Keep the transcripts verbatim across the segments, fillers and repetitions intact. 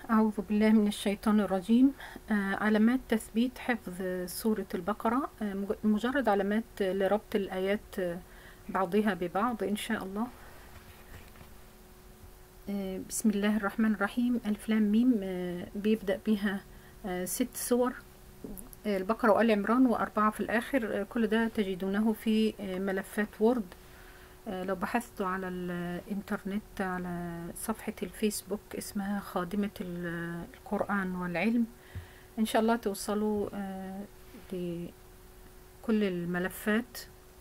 أعوذ بالله من الشيطان الرجيم. آه، علامات تثبيت حفظ سورة البقرة، آه، مج- مجرد علامات لربط الآيات آه، بعضها ببعض إن شاء الله. آه، بسم الله الرحمن الرحيم. ألف لام ميم آه، بيبدأ بها آه، ست سور، آه، البقرة وآل عمران وأربعة في الآخر. آه، كل ده تجدونه في آه، ملفات وورد. آه، لو بحثتوا على الإنترنت على صفحة الفيسبوك اسمها خادمة ال- القرآن والعلم، ان شاء الله توصلوا آه، لكل الملفات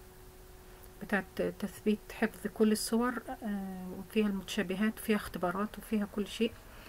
بتاعت تثبيت حفظ كل الصور، آه، وفيها المتشابهات وفيها اختبارات وفيها كل شيء.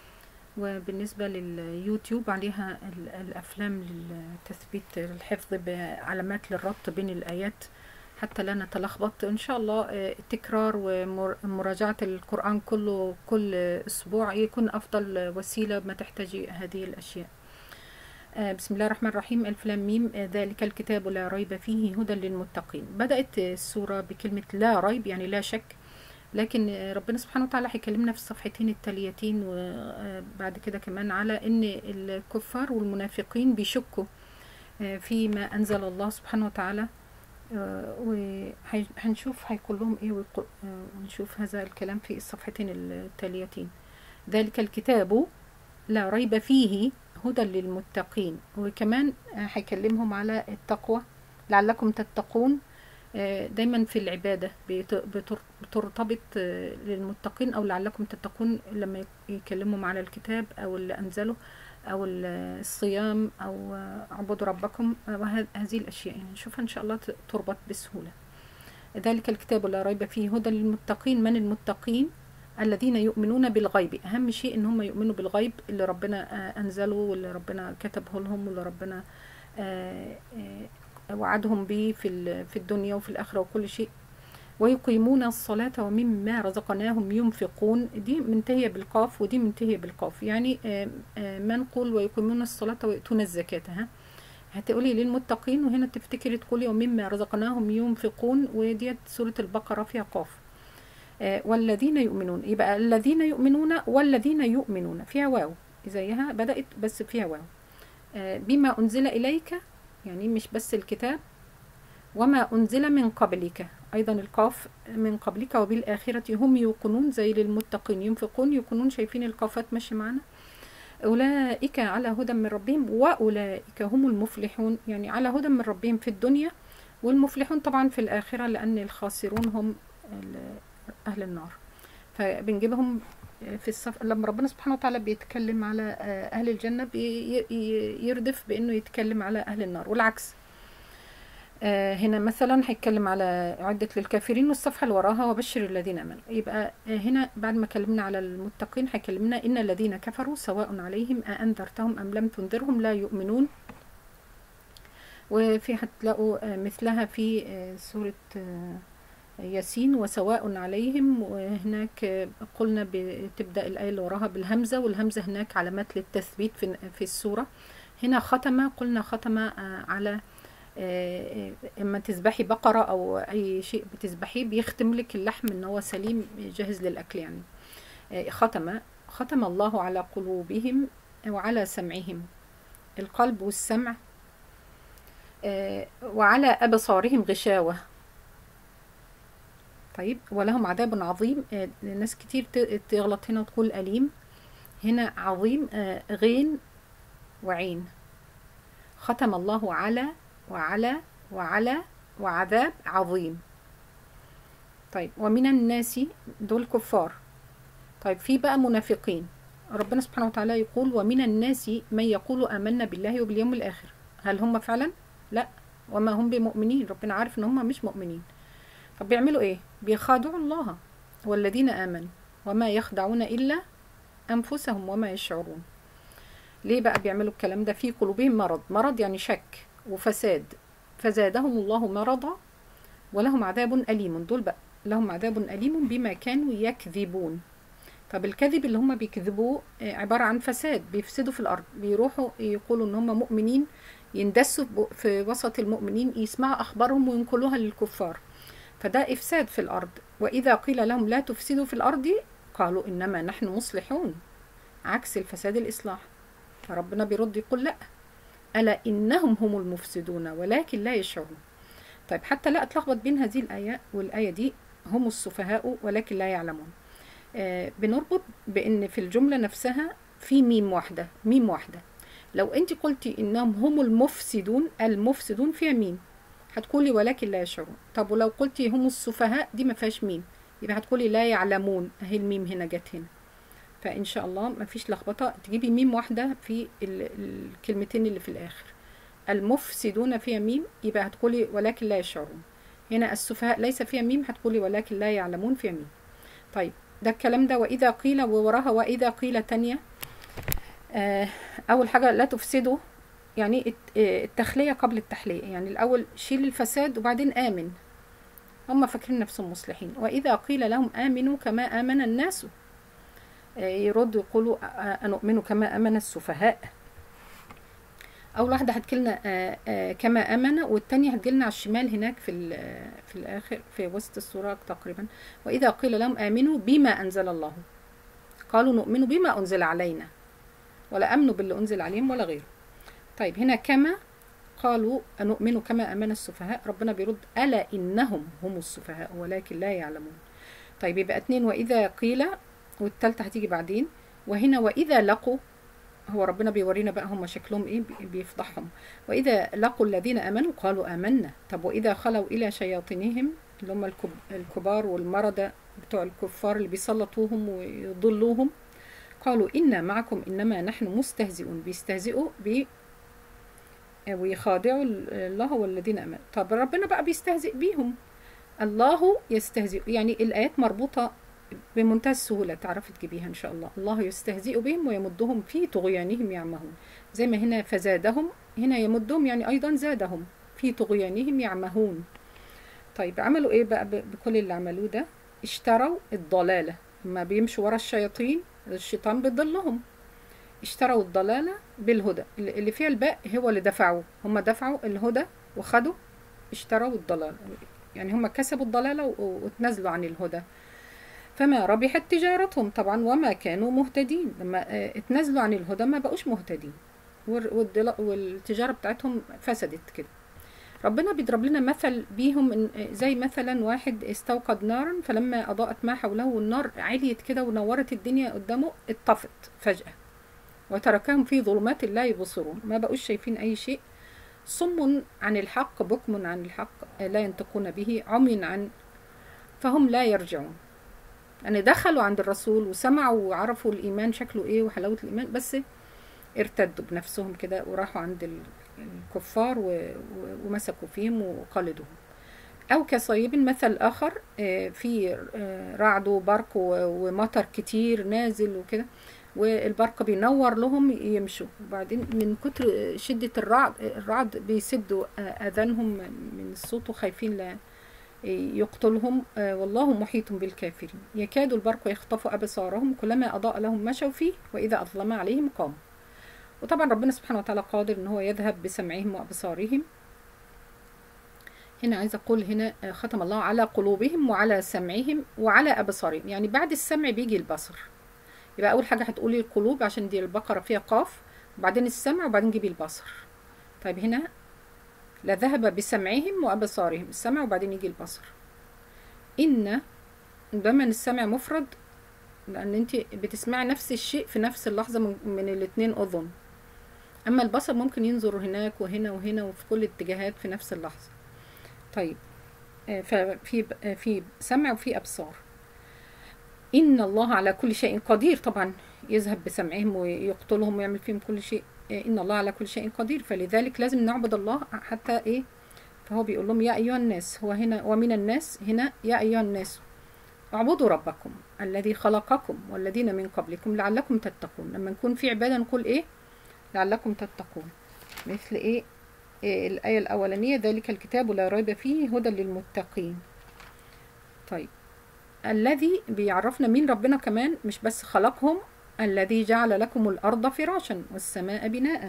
وبالنسبة لليوتيوب عليها ال- الأفلام لتثبيت الحفظ بعلامات للربط بين الآيات حتى لا نتلخبط. إن شاء الله آه، التكرار ومراجعة القرآن كله كل أسبوع يكون أفضل وسيلة ما تحتاجي هذه الأشياء. آه، بسم الله الرحمن الرحيم. ألف لام ميم. آه، ذلك الكتاب لا ريب فيه هدى للمتقين. بدأت السورة بكلمة لا ريب يعني لا شك، لكن آه، ربنا سبحانه وتعالى هيكلمنا في الصفحتين التاليتين وبعد كده كمان على ان الكفار والمنافقين بيشكوا آه، فيما أنزل الله سبحانه وتعالى، آه، وهنشوف هيقول لهم ايه ويقول- آه، ونشوف هذا الكلام في الصفحتين التاليتين. ذلك الكتاب لا ريب فيه هدى للمتقين، وكمان آه، هيكلمهم على التقوى لعلكم تتقون. آه، دايما في العبادة بت- بتر- بترتبط آه، للمتقين أو لعلكم تتقون لما يكلمهم على الكتاب أو اللي أنزله أو ال- الصيام أو آه، اعبدوا ربكم، آه، وهذه الأشياء يعني نشوفها إن شاء الله ت- تربط بسهولة. ذلك الكتاب لا ريب فيه هدى للمتقين. من المتقين؟ الذين يؤمنون بالغيب. أهم شيء إن هم يؤمنوا بالغيب اللي ربنا آه، أنزله واللي ربنا كتبه لهم واللي ربنا آه، آه، وعدهم به في ال- في الدنيا وفي الآخرة وكل شيء. ويقيمون الصلاة ومما رزقناهم ينفقون. دي منتهية بالقاف ودي منتهية بالقاف، يعني آه، آه، منقول ويقيمون الصلاة ويؤتون الزكاة. ها هتقولي للمتقين وهنا تفتكري تقولي ومما رزقناهم ينفقون، وديت سورة البقرة فيها قاف. آه، والذين يؤمنون، يبقى الذين يؤمنون والذين يؤمنون فيها واو زيها بدأت بس فيها واو. آه، بما أنزل إليك يعني مش بس الكتاب، وما أنزل من قبلك أيضا القاف من قبلك، وبالآخرة هم يوقنون زي للمتقين ينفقون يكونون. شايفين القافات ماشي معنا. أولئك على هدى من ربهم وأولئك هم المفلحون، يعني على هدى من ربهم في الدنيا، والمفلحون طبعا في الآخرة لأن الخاسرون هم أهل النار. فبنجيبهم في الصف لما ربنا سبحانه وتعالى بيتكلم على أهل الجنة بيردف بأنه يتكلم على أهل النار والعكس. هنا مثلا هيتكلم على عدة للكافرين والصفحة اللي وراها وبشر الذين آمنوا. يبقى هنا بعد ما كلمنا على المتقين هيكلمنا إن الذين كفروا سواء عليهم أأنذرتهم أم لم تنذرهم لا يؤمنون. وفي هتلاقوا مثلها في سورة ياسين وسواء عليهم، وهناك قلنا بتبدأ الآية اللي وراها بالهمزة، والهمزة هناك علامات للتثبيت في في السورة. هنا ختمة، قلنا ختمة على اما تذبحي بقرة او اي شيء بتذبحيه بيختم لك اللحم ان هو سليم جاهز للاكل يعني. ختم ختم الله على قلوبهم وعلى سمعهم، القلب والسمع، وعلى ابصارهم غشاوة. طيب ولهم عذاب عظيم. ناس كتير تغلط هنا وتقول أليم، هنا عظيم غين وعين. ختم الله على وعلى وعلى وعذاب عظيم. طيب ومن الناس دول كفار. طيب في بقى منافقين. ربنا سبحانه وتعالى يقول ومن الناس من يقول آمنا بالله وباليوم الآخر. هل هم فعلا؟ لا، وما هم بمؤمنين. ربنا عارف ان هم مش مؤمنين. طب بيعملوا ايه؟ بيخادعوا الله والذين آمنوا وما يخدعون إلا أنفسهم وما يشعرون. ليه بقى بيعملوا الكلام ده؟ في قلوبهم مرض. مرض يعني شك وفساد، فزادهم الله مرضا ولهم عذاب أليم. دول بقى لهم عذاب أليم بما كانوا يكذبون. طب الكذب اللي هم بيكذبوه عبارة عن فساد، بيفسدوا في الأرض. بيروحوا يقولوا ان هم مؤمنين، يندسوا في وسط المؤمنين، يسمعوا أخبارهم وينقلوها للكفار، فده إفساد في الأرض. وإذا قيل لهم لا تفسدوا في الأرض قالوا إنما نحن مصلحون. عكس الفساد الإصلاح. فربنا بيرد يقول لا، ألا إنهم هم المفسدون ولكن لا يشعرون. طيب حتى لا أتلخبط بين هذه الآية والآية دي، هم السفهاء ولكن لا يعلمون. آه بنربط بأن في الجملة نفسها في ميم واحدة، ميم واحدة. لو أنت قلتي إنهم هم المفسدون، المفسدون فيها ميم، هتقولي ولكن لا يشعرون. طب ولو قلتي هم السفهاء، دي ما فيهاش ميم، يبقى هتقولي لا يعلمون، أهي الميم هنا جت هنا. فإن شاء الله ما فيش لخبطة، تجيبي ميم واحدة في الكلمتين اللي في الآخر. المفسدون فيها ميم، يبقى هتقولي ولكن لا يشعرون. هنا السفهاء ليس فيها ميم، هتقولي ولكن لا يعلمون فيها ميم. طيب ده الكلام ده. وإذا قيل، ووراها وإذا قيل تانية. آه أول حاجة لا تفسدوا، يعني التخلية قبل التحلية، يعني الأول شيل الفساد وبعدين آمن. هم فاكرين نفسهم مصلحين. وإذا قيل لهم آمنوا كما آمن الناس، آه يردوا يقولوا أنؤمن كما آمن السفهاء. أول واحدة هتجيلنا آه آه كما آمن، والتانية هتجيلنا على الشمال هناك في في الآخر في وسط السورة تقريبا. وإذا قيل لهم آمنوا بما أنزل الله قالوا نؤمن بما أنزل علينا ولا أمنوا باللي أنزل عليهم ولا غيره. طيب هنا كما قالوا أنؤمن كما آمن السفهاء، ربنا بيرد ألا إنهم هم السفهاء ولكن لا يعلمون. طيب يبقى اتنين وإذا قيل، والتالتة هتيجي بعدين. وهنا وإذا لقوا، هو ربنا بيورينا بقى هم شكلهم ايه، بيفضحهم. وإذا لقوا الذين آمنوا قالوا آمنا. طب وإذا خلوا إلى شياطينهم، اللي هم الكبار والمرضى بتوع الكفار اللي بيسلطوهم ويضلوهم، قالوا إنا معكم إنما نحن مستهزئون. بيستهزئوا ب ويخادعوا الله والذين آمنوا. طب ربنا بقى بيستهزئ بيهم، الله يستهزئ. يعني الآيات مربوطة بمنتهى السهولة، تعرفي تجيبيها إن شاء الله. الله يستهزئ بهم ويمدهم في طغيانهم يعمهون. زي ما هنا فزادهم، هنا يمدهم يعني أيضا زادهم في طغيانهم يعمهون. طيب عملوا إيه بقى بكل اللي عملوه ده؟ اشتروا الضلالة. لما بيمشوا ورا الشياطين، الشيطان بيضلهم. اشتروا الضلالة بالهدى، اللي فيها الباء هو اللي دفعوه. هم دفعوا الهدى وخدوا، اشتروا الضلالة، يعني هم كسبوا الضلالة وتنزلوا عن الهدى. فما ربحت تجارتهم طبعا وما كانوا مهتدين. لما اتنزلوا عن الهدى ما بقوش مهتدين، والتجارة بتاعتهم فسدت كده. ربنا بيضرب لنا مثل بيهم، زي مثلا واحد استوقد نارا فلما أضاءت ما حوله، والنار عليت كده ونورت الدنيا قدامه، اتطفت فجأة وتركهم في ظلمات لا يبصرون. ما بقوش شايفين أي شيء. صم عن الحق بكم عن الحق لا ينطقون به، عمي عن فهم لا يرجعون. يعني دخلوا عند الرسول وسمعوا وعرفوا الإيمان شكله إيه وحلاوة الإيمان، بس ارتدوا بنفسهم كده وراحوا عند الكفار ومسكوا فيهم وقلدوهم. أو كصيب مثل آخر، في رعد وبرق ومطر كتير نازل وكده، والبرق بينور لهم يمشوا، وبعدين من كتر شدة الرعد الرعد بيسدوا أذانهم من الصوت وخايفين لا يقتلهم. والله محيط بالكافرين. يكاد البرق يخطف أبصارهم كلما أضاء لهم مشوا فيه وإذا أظلم عليهم قاموا. وطبعا ربنا سبحانه وتعالى قادر إن هو يذهب بسمعهم وأبصارهم. هنا عايزة أقول هنا ختم الله على قلوبهم وعلى سمعهم وعلى أبصارهم، يعني بعد السمع بيجي البصر. يبقى أول حاجة هتقولي القلوب عشان دي البقرة فيها قاف، وبعدين السمع وبعدين جيبي البصر. طيب هنا لذهب بسمعهم وأبصارهم، السمع وبعدين يجي البصر. إن دايما السمع مفرد، لأن أنت بتسمعي نفس الشيء في نفس اللحظة من, من الاتنين أذن. أما البصر ممكن ينظر هناك وهنا وهنا وفي كل الاتجاهات في نفس اللحظة. طيب ففي في سمع وفي أبصار. إن الله على كل شيء قدير، طبعا يذهب بسمعهم ويقتلهم ويعمل فيهم كل شيء. إن الله على كل شيء قدير، فلذلك لازم نعبد الله حتى إيه. فهو بيقول لهم يا أيها الناس، هو هنا ومن الناس هنا يا أيها الناس اعبدوا ربكم الذي خلقكم والذين من قبلكم لعلكم تتقون. لما نكون في عبادة نقول إيه؟ لعلكم تتقون. مثل إيه؟ إيه الآية الأولانية ذلك الكتاب لا ريب فيه هدى للمتقين. طيب الذي بيعرفنا مين ربنا كمان، مش بس خلقهم. الذي جعل لكم الأرض فراشا والسماء بناء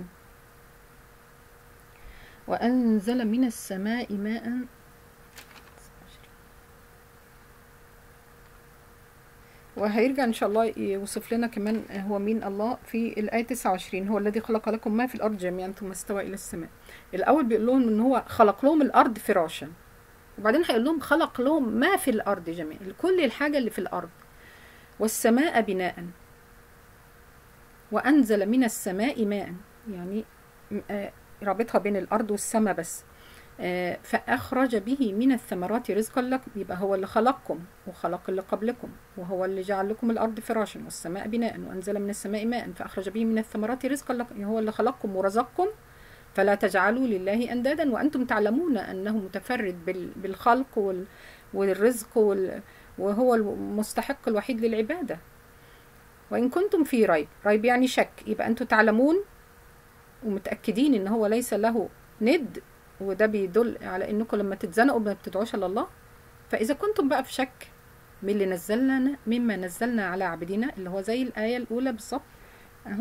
وأنزل من السماء ماء وهيرجع ان شاء الله يوصف لنا كمان هو مين الله في الآية تسعة وعشرين. هو الذي خلق لكم ما في الأرض جميعا ثم استوى إلى السماء. الأول بيقول لهم ان هو خلق لهم الأرض فراشا، وبعدين هيقول لهم خلق لهم ما في الأرض جميعا، كل الحاجة اللي في الأرض. والسماء بناء وأنزل من السماء ماء، يعني رابطها بين الأرض والسماء بس. فأخرج به من الثمرات رزقا لكم، يبقى هو اللي خلقكم وخلق اللي قبلكم، وهو اللي جعل لكم الأرض فراشا والسماء بناء وأنزل من السماء ماء فأخرج به من الثمرات رزقا لكم، هو اللي خلقكم ورزقكم. فلا تجعلوا لله أندادا وأنتم تعلمون أنه متفرد بالخلق والرزق وهو المستحق الوحيد للعبادة. وإن كنتم في ريب، ريب يعني شك، يبقى أنتم تعلمون ومتأكدين إن هو ليس له ند، وده بيدل على إنكم لما تتزنقوا ما بتدعوش إلا الله. فإذا كنتم بقى في شك من اللي نزلنا مما نزلنا على عبدنا، اللي هو زي الآية الأولى بالظبط أهو،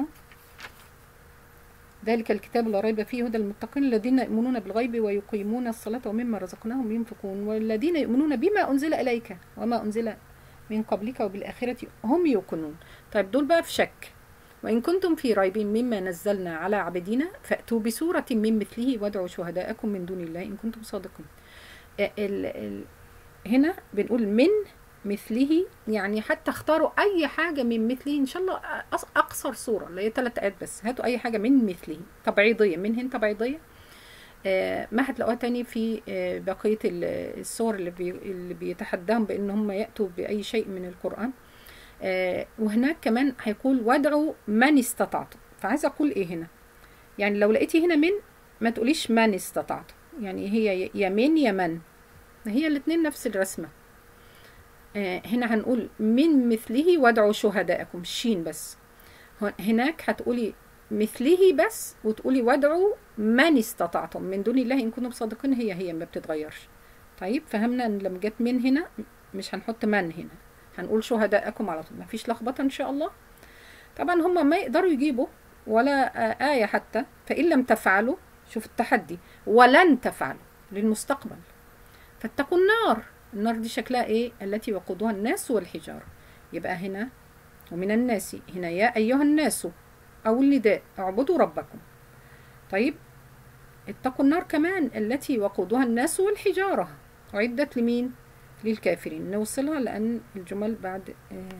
ذلك الكتاب لا ريب فيه هدى للمتقين الذين يؤمنون بالغيب ويقيمون الصلاة ومما رزقناهم ينفقون والذين يؤمنون بما أنزل إليك وما أنزل من قبلك وبالآخرة هم يوقنون. طيب دول بقى في شك. وإن كنتم في ريب مما نزلنا على عبدنا فأتوا بسورة من مثله وادعوا شهداءكم من دون الله إن كنتم صادقين. ال ال هنا بنقول من مثله، يعني حتى اختاروا أي حاجة من مثله، إن شاء الله أقصر صورة اللي هي ثلاث آيات بس، هاتوا أي حاجة من مثله تبعيضية، من هنا تبعيضية. آه ما هتلاقوها تاني في آه بقية الصور اللي, بي اللي بيتحداهم بأن هم يأتوا بأي شيء من القرآن. آه وهناك كمان هيقول وادعوا من استطعتم. فعايز أقول إيه هنا؟ يعني لو لقيتي هنا من ما تقوليش من استطعتم، يعني هي يا من يا من، هي الاثنين نفس الرسمة. آه هنا هنقول من مثله وادعوا شهداءكم شين بس، هناك هتقولي مثله بس وتقولي وادعوا من استطعتم من دون الله إن كنتم صادقين، هي هي ما بتتغيرش. طيب فهمنا ان لما جت من هنا مش هنحط من هنا، هنقول شهداءكم على طول، ما فيش لخبطه ان شاء الله. طبعا هم ما يقدروا يجيبوا ولا آه آية حتى، فإن لم تفعلوا، شوف التحدي، ولن تفعلوا للمستقبل فاتقوا النار. النار دي شكلها ايه؟ التي وقودها الناس والحجارة. يبقى هنا ومن الناس، هنا يا أيها الناس أو النداء اعبدوا ربكم. طيب اتقوا النار كمان التي وقودها الناس والحجارة، أعدت لمين؟ للكافرين. نوصلها لأن الجمل بعد آه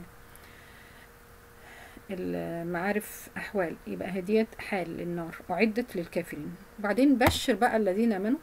المعارف أحوال، يبقى هدية حال للنار أعدت للكافرين. وبعدين بشر بقى الذين آمنوا،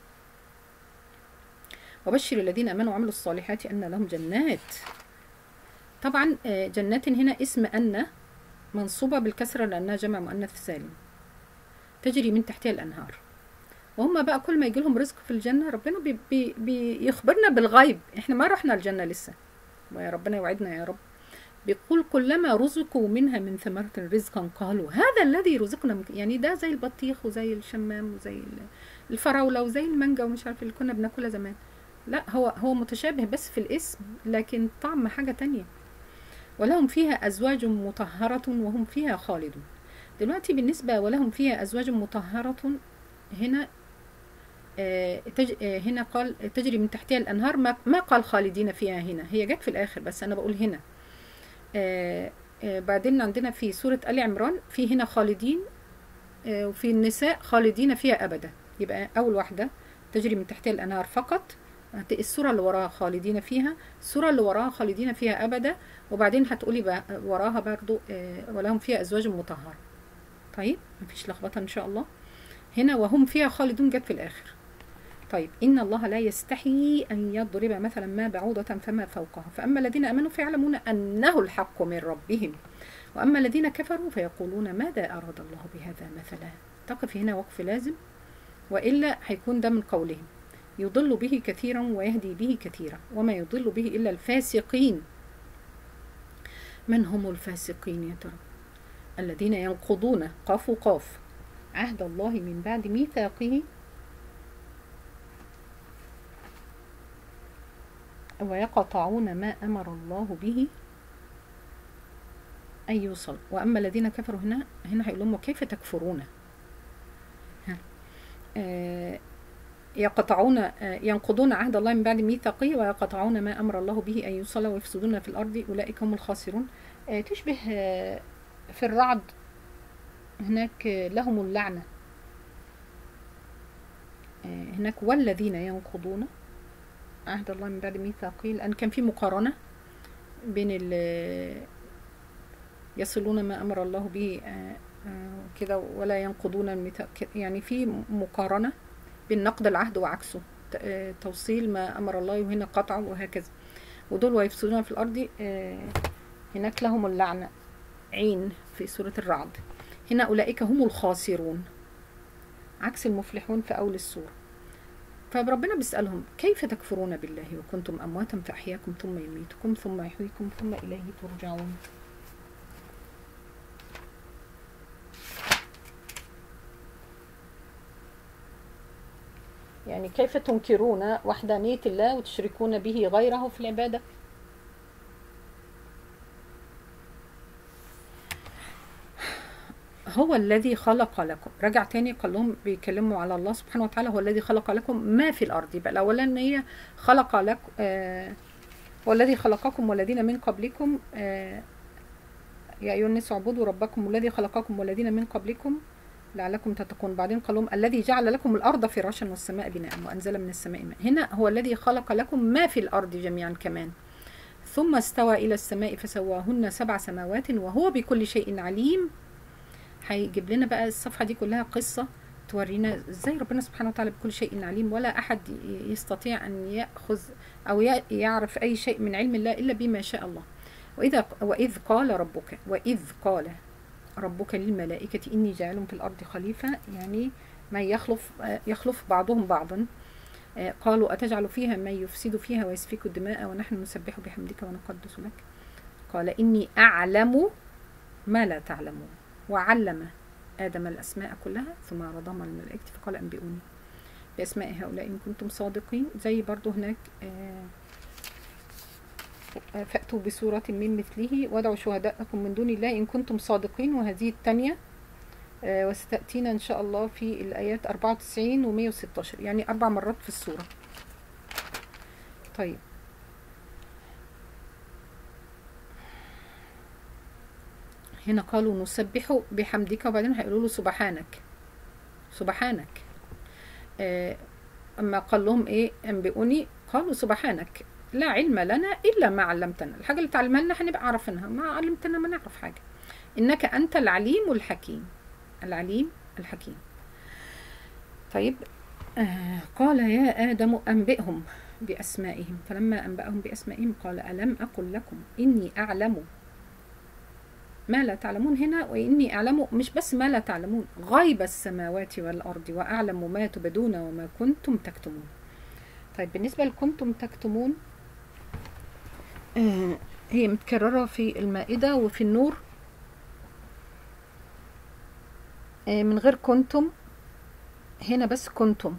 وبشر الذين آمنوا وعملوا الصالحات أن لهم جنات. طبعا آه جنات هنا اسم أن منصوبة بالكسرة لأنها جمع مؤنث سالم، تجري من تحتها الأنهار. وهم بقى كل ما يجي لهم رزق في الجنة ربنا بي بي بيخبرنا بالغيب، احنا ما رحنا الجنة لسه، ويا ربنا يوعدنا يا رب. بيقول كلما رزقوا منها من ثمرة رزقا قالوا هذا الذي رزقنا، يعني ده زي البطيخ وزي الشمام وزي الفراولة وزي المانجا ومش عارف اللي كنا بناكلها زمان. لا، هو هو متشابه بس في الاسم، لكن طعم حاجة تانية. ولهم فيها أزواج مطهرة وهم فيها خالدون. دلوقتي بالنسبة ولهم فيها أزواج مطهرة، هنا آه تج... آه هنا قال تجري من تحتها الأنهار، ما... ما قال خالدين فيها، هنا هي جت في الآخر بس أنا بقول هنا. آه آه بعدين عندنا في سورة آل عمران في هنا خالدين، آه وفي النساء خالدين فيها أبدا. يبقى أول واحدة تجري من تحتها الأنهار فقط، السورة اللي وراها خالدين فيها، السورة اللي وراها خالدين فيها أبدا، وبعدين هتقولي وراها برضو آه ولهم فيها أزواج مطهرة. طيب مفيش لخبطة إن شاء الله. هنا وهم فيها خالدون جت في الآخر. طيب إن الله لا يستحي أن يضرب مثلا ما بعوضة فما فوقها فأما الذين آمنوا فيعلمون أنه الحق من ربهم وأما الذين كفروا فيقولون ماذا أراد الله بهذا مثلا. تقف هنا وقف لازم، وإلا هيكون ده من قولهم يضل به كثيرا ويهدي به كثيرا وما يضل به إلا الفاسقين. من هم الفاسقين يا ترى؟ الذين ينقضون قاف قاف عهد الله من بعد ميثاقه ويقطعون ما أمر الله به أن يوصل. وأما الذين كفروا هنا هنا هيقول لهم كيف تكفرون. ها. آه يقطعون ينقضون عهد الله من بعد ميثاقه ويقطعون ما أمر الله به أن يوصل ويفسدون في الأرض أولئك هم الخاسرون. تشبه في الرعد هناك لهم اللعنة، هناك والذين ينقضون عهد الله من بعد ميثاقه، لأن كان في مقارنة بين يصلون ما أمر الله به كده ولا ينقضون الميثاق، يعني في مقارنة بين نقض العهد وعكسه، توصيل ما أمر الله وهنا قطعه وهكذا. ودول ويفسدون في الأرض هناك لهم اللعنة عين في سورة الرعد. هنا أولئك هم الخاسرون عكس المفلحون في أول السورة. فربنا بيسألهم كيف تكفرون بالله وكنتم أمواتا فأحياكم ثم يميتكم ثم يحييكم ثم إليه ترجعون. يعني كيف تنكرون وحدانية الله وتشركون به غيره في العبادة؟ هو الذي خلق لكم، رجع تاني قال لهم بيكلموا على الله سبحانه وتعالى، هو الذي خلق لكم ما في الأرض. يبقى الأولا ان هي خلق لكم، آه هو الذي خلقكم والذين من قبلكم، آه يا أيها الناس اعبدوا ربكم والذي خلقكم والذين من قبلكم لعلكم تتقون. بعدين قال لهم الذي جعل لكم الأرض فراشا والسماء بناء وأنزل من السماء ماء. هنا هو الذي خلق لكم ما في الأرض جميعا كمان، ثم استوى إلى السماء فسواهن سبع سماوات وهو بكل شيء عليم. هيجيب لنا بقى الصفحة دي كلها قصة تورينا ازاي ربنا سبحانه وتعالى بكل شيء عليم، ولا أحد يستطيع أن يأخذ أو يعرف أي شيء من علم الله إلا بما شاء الله. وإذا وإذ قال ربك وإذ قال ربك للملائكة إني جاعل في الأرض خليفة، يعني ما يخلف يخلف بعضهم بعضا. قالوا أتجعل فيها من يفسد فيها ويسفك الدماء ونحن نسبح بحمدك ونقدس لك قال إني أعلم ما لا تعلمون وعلم آدم الأسماء كلها ثم عرضهم على الملائكة فقال أنبئوني بأسماء هؤلاء إن كنتم صادقين. زي برضو هناك فأتوا بسورة من مثله وادعوا شهداءكم من دون الله إن كنتم صادقين، وهذه الثانية وستأتينا إن شاء الله في الآيات أربعة وتسعين و مئة وستة عشر، يعني أربع مرات في السورة. طيب هنا قالوا نسبح بحمدك وبعدين هيقولوا له سبحانك سبحانك. آه أما قال لهم إيه أنبئوني قالوا سبحانك لا علم لنا إلا ما علمتنا، الحاجة اللي تعلمها لنا هنبقى عارفينها، ما علمتنا ما نعرف حاجة، إنك أنت العليم الحكيم. العليم الحكيم. طيب آه قال يا آدم أنبئهم بأسمائهم فلما أنبأهم بأسمائهم قال ألم أقل لكم إني أعلم ما لا تعلمون. هنا وإني أعلم مش بس ما لا تعلمون، غيب السماوات والأرض وأعلم ما تبدون وما كنتم تكتمون. طيب بالنسبة لكنتم تكتمون آه هي متكررة في المائدة وفي النور آه من غير كنتم، هنا بس كنتم.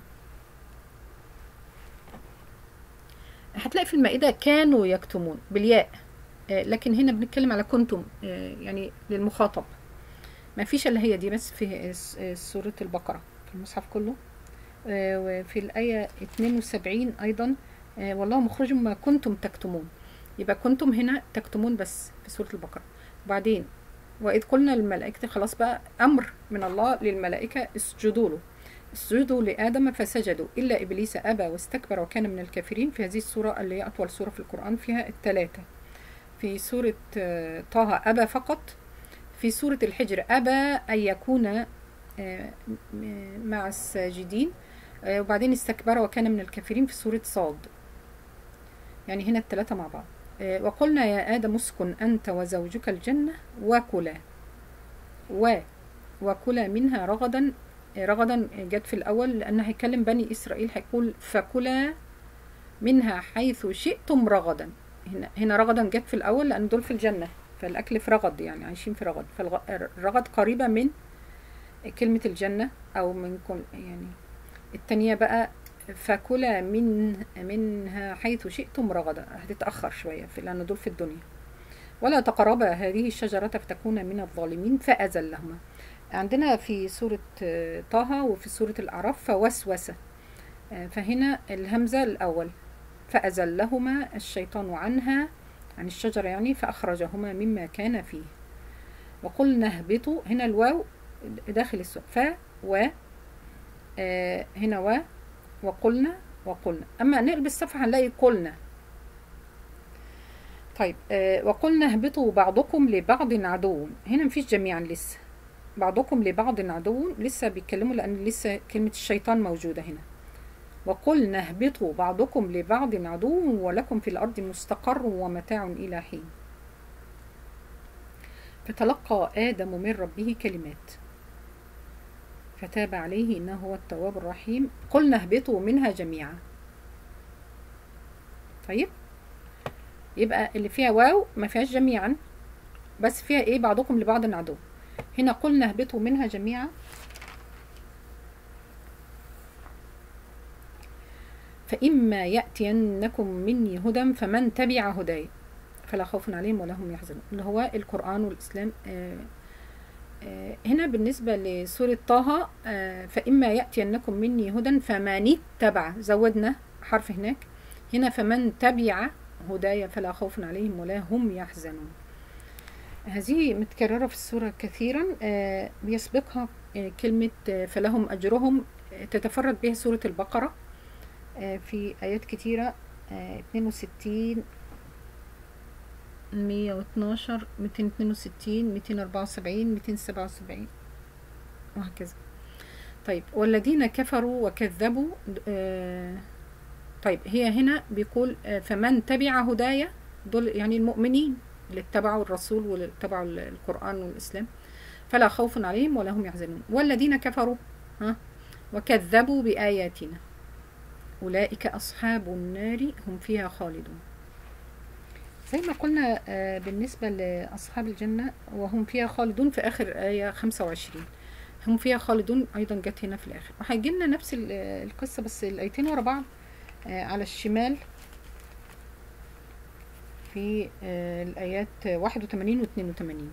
هتلاقي في المائدة كانوا يكتمون بالياء، لكن هنا بنتكلم على كنتم يعني للمخاطب، ما فيش الا هي دي بس في سورة البقرة في المصحف كله. وفي الآية اثنين وسبعين أيضا والله مخرج ما كنتم تكتمون، يبقى كنتم هنا تكتمون بس في سورة البقرة. وبعدين وإذ قلنا للملائكة، خلاص بقى أمر من الله للملائكة اسجدوا له، اسجدوا لآدم فسجدوا إلا إبليس أبى واستكبر وكان من الكافرين. في هذه السورة اللي هي أطول سورة في القرآن فيها الثلاثة. في سورة طه أبى فقط، في سورة الحجر أبى أن يكون مع الساجدين، وبعدين استكبر وكان من الكافرين في سورة صاد. يعني هنا الثلاثة مع بعض. وقلنا يا آدم اسكن أنت وزوجك الجنة وكلا و وكلا منها رغدا. رغدا جت في الأول لأنه هيكلم بني إسرائيل، هيقول فكلا منها حيث شئتم رغدا. هنا هنا رغدا جت في الأول لأن دول في الجنة، فالأكل في رغد يعني عايشين في رغد، فالرغد قريبة من كلمة الجنة أو من كل يعني. التانية بقى فكلا من منها حيث شئتم رغدا، هتتأخر شوية في لأن دول في الدنيا. ولا تقربا هذه الشجرة فتكونا من الظالمين فأزلهما. عندنا في سورة طه وفي سورة الأعراف فوسوس فهنا الهمزة الأول، فأزلهما الشيطان عنها، عن الشجرة يعني، فأخرجهما مما كان فيه. وقلنا اهبطوا، هنا الواو داخل السؤال، ف و آه هنا و وقلنا وقلنا. أما نقلب الصفحة هنلاقي قلنا. طيب آه وقلنا اهبطوا بعضكم لبعض عدو، هنا مفيش جميعا لسه، بعضكم لبعض عدو لسه بيتكلموا لأن لسه كلمة الشيطان موجودة هنا. وقلنا اهبطوا بعضكم لبعض عدو ولكم في الأرض مستقر ومتاع إلى حين. فتلقى آدم من ربه كلمات فتاب عليه إنه هو التواب الرحيم. قلنا اهبطوا منها جميعا. طيب يبقى اللي فيها واو ما فيهاش جميعا، بس فيها ايه؟ بعضكم لبعض عدو. هنا قلنا اهبطوا منها جميعا. فإما يأتينكم مني هدى فمن تبع هداي فلا خوف عليهم ولا هم يحزنون، اللي هو القرآن والإسلام. آه آه هنا بالنسبة لسورة طه، آه فإما يأتينكم مني هدى فمن اتبع، زودنا حرف هناك، هنا فمن تبع هدايا فلا خوف عليهم ولا هم يحزنون. هذه متكررة في السورة كثيرا، آه بيسبقها آه كلمة آه فلهم أجرهم، آه تتفرد بها سورة البقرة آه في آيات كثيرة، آه اتنين وستين، مية واتناشر، ميتين اتنين وستين، ميتين اربعة وسبعين، ميتين سبعة وسبعين وهكذا. طيب والذين كفروا وكذبوا، آه طيب هي هنا بيقول آه فمن تبع هدايا، دول يعني المؤمنين اللي اتبعوا الرسول واللي اتبعوا القرآن والإسلام، فلا خوف عليهم ولا هم يحزنون. والذين كفروا ها وكذبوا بآياتنا أولئك أصحاب النار هم فيها خالدون. زي ما قلنا آه بالنسبة لأصحاب الجنة وهم فيها خالدون في آخر آية خمسة وعشرين، هم فيها خالدون أيضا جت هنا في الآخر، وهيجي لنا نفس القصة بس الآيتين ورا بعض آه على الشمال في آه الآيات واحد وثمانين و اثنين وثمانين.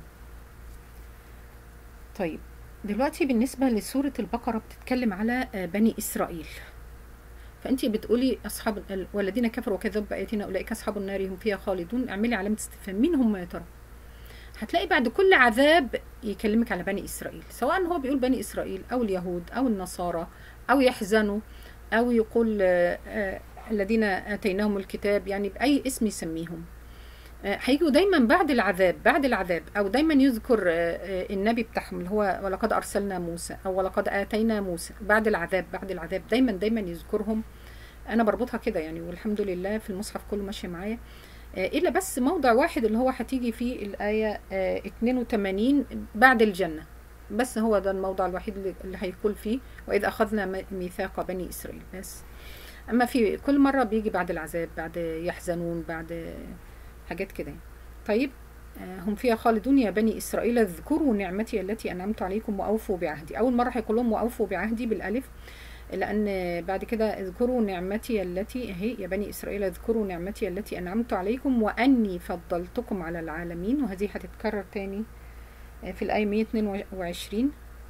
طيب دلوقتي بالنسبة لسورة البقرة بتتكلم على آه بني إسرائيل، فانت بتقولي اصحاب والذين كفروا وكذبوا باياتنا اولئك اصحاب النار هم فيها خالدون، اعملي علامه استفهام، مين هم يا ترى؟ هتلاقي بعد كل عذاب يكلمك على بني اسرائيل، سواء هو بيقول بني اسرائيل او اليهود او النصارى او يحزنوا او يقول آآ آآ الذين اتيناهم الكتاب، يعني باي اسم يسميهم، هيجوا دايما بعد العذاب بعد العذاب او دايما يذكر النبي بتاعهم اللي هو ولقد ارسلنا موسى او ولقد اتينا موسى، بعد العذاب بعد العذاب دايما دايما يذكرهم. انا بربطها كده يعني، والحمد لله في المصحف كله ماشي معايا، الا بس موضع واحد اللي هو هتيجي فيه الايه اتنين وثمانين بعد الجنه، بس هو ده الموضع الوحيد اللي هيقول فيه واذ اخذنا ميثاق بني اسرائيل بس. اما في كل مره بيجي بعد العذاب، بعد يحزنون، بعد حاجات كده. طيب هم فيها خالدون يا بني إسرائيل اذكروا نعمتي التي أنعمت عليكم وأوفوا بعهدي. أول مرة هيقول لهم وأوفوا بعهدي بالألف، لأن بعد كده اذكروا نعمتي التي هي يا بني إسرائيل اذكروا نعمتي التي أنعمت عليكم وأني فضلتكم على العالمين، وهذه هتتكرر تاني في الآية مية واثنين وعشرين.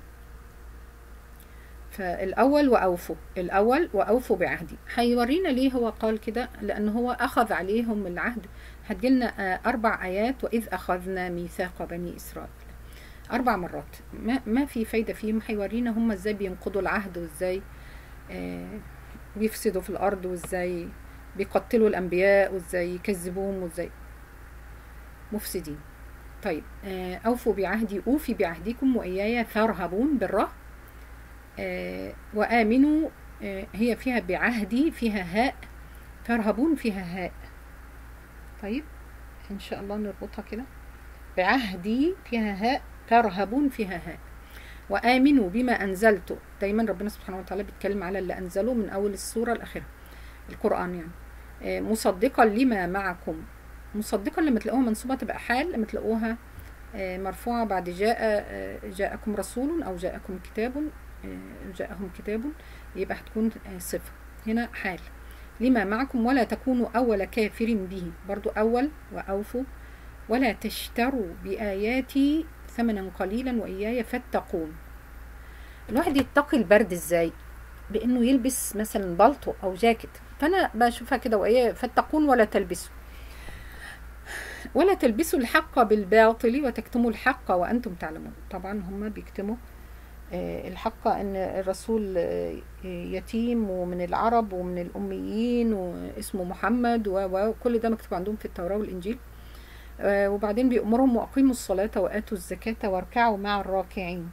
فالأول وأوفوا، الأول وأوفوا بعهدي، هيورينا ليه هو قال كده، لأن هو أخذ عليهم العهد. هتجيلنا أربع آيات وإذ أخذنا ميثاق بني إسرائيل أربع مرات، ما, ما في فايدة فيهم، هيورينا هم إزاي بينقضوا العهد وإزاي آه بيفسدوا في الأرض وإزاي بيقتلوا الأنبياء وإزاي يكذبوهم وإزاي مفسدين. طيب آه أوفوا بعهدي أوفي بعهدكم وإياي فارهبون بالره. آه وآمنوا، آه هي فيها بعهدي فيها هاء، فارهبون فيها هاء. طيب إن شاء الله نربطها كده، بعهدي فيها هاء، ترهبون فيها هاء. وآمنوا بما أنزلت، دايما ربنا سبحانه وتعالى بيتكلم على اللي أنزله من أول السورة الأخيرة القرآن يعني. آه مصدقا لما معكم، مصدقا لما تلاقوها منصوبة تبقى حال، لما تلاقوها آه مرفوعة بعد جاء آه جاءكم رسول أو جاءكم كتاب آه جاءهم كتاب يبقى هتكون آه صفة، هنا حال. لما معكم ولا تكونوا أول كافر به، برضو أول وأوفوا. ولا تشتروا بآياتي ثمنا قليلا وإياي فاتقون. الواحد يتقي البرد إزاي؟ بانه يلبس مثلا بالطو او جاكيت، فانا بشوفها كده وايه، فاتقون ولا تلبسوا ولا تلبسوا الحق بالباطل وتكتموا الحق وانتم تعلمون. طبعا هم بيكتموا الحق، ان الرسول يتيم ومن العرب ومن الاميين واسمه محمد وكل ده مكتوب عندهم في التوراة والانجيل. وبعدين بيأمرهم واقيموا الصلاة واتوا الزكاة واركعوا مع الراكعين.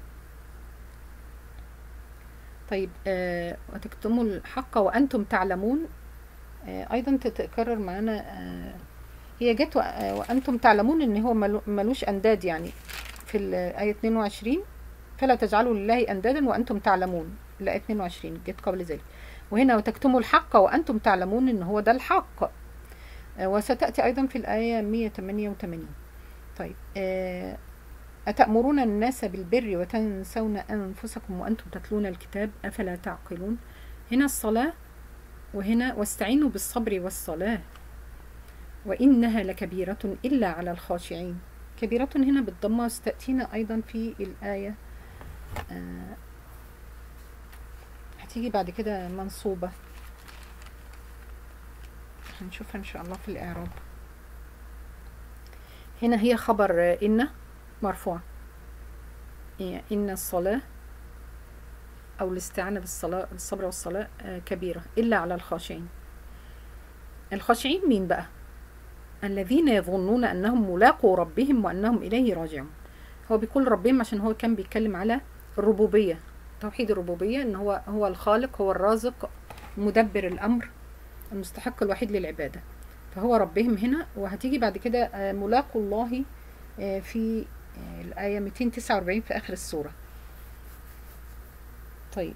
طيب وتكتموا الحق وانتم تعلمون ايضا تتكرر معانا، هي جت وانتم تعلمون ان هو ملوش انداد، يعني في الآية اتنين وعشرين فلا تجعلوا لله اندادا وانتم تعلمون، الآية اتنين وعشرين جت قبل ذلك. وهنا وتكتموا الحق وانتم تعلمون ان هو ده الحق، وستأتي ايضا في الآية مية وتمانية وتمانين. طيب أتأمرون الناس بالبر وتنسون أنفسكم وأنتم تتلون الكتاب أفلا تعقلون. هنا الصلاة، وهنا واستعينوا بالصبر والصلاة وإنها لكبيرة إلا على الخاشعين. كبيرة هنا بالضمة، ستأتينا أيضا في الآية آه هتيجي بعد كده منصوبة، هنشوفها إن شاء الله في الإعراب. هنا هي خبر إن مرفوع، إن الصلاة أو الاستعانة بالصلاة بالصبر والصلاة كبيرة إلا على الخاشعين. الخاشعين مين بقى؟ الذين يظنون أنهم ملاقوا ربهم وأنهم إليه راجعون. هو بيقول ربهم عشان هو كان بيتكلم على الربوبية، توحيد الربوبية، إن هو هو الخالق، هو الرازق، مدبر الأمر، المستحق الوحيد للعبادة، فهو ربهم هنا. وهتيجي بعد كده ملاقوا الله في الآية مئتين وتسعة وأربعين في آخر السورة. طيب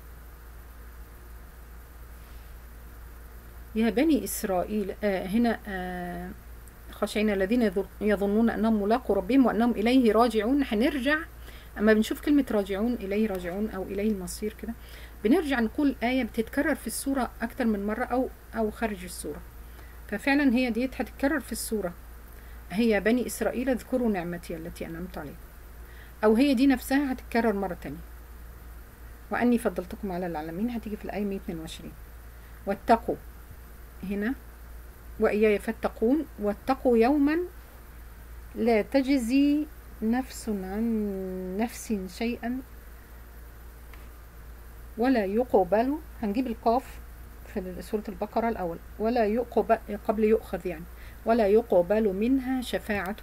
يا بني إسرائيل، آه هنا آه خاشعين الذين يظنون أنهم ملاقوا ربهم وأنهم إليه راجعون. هنرجع أما بنشوف كلمة راجعون، إليه راجعون أو إليه المصير كده، بنرجع نقول آية بتتكرر في السورة أكتر من مرة أو أو خارج السورة، ففعلا هي ديت هتتكرر في السورة. هي بني إسرائيل اذكروا نعمتي التي أنعمت عليكم، أو هي دي نفسها هتتكرر مرة تانية. وأني فضلتكم على العالمين هتيجي في الآية مئة واثنين وعشرين. واتقوا هنا وإياي فاتقون، واتقوا يوما لا تجزي نفس عن نفس شيئا ولا يقبل. هنجيب القاف في سورة البقرة الأول، ولا يقبل قبل يؤخذ يعني، ولا يقبل منها شفاعة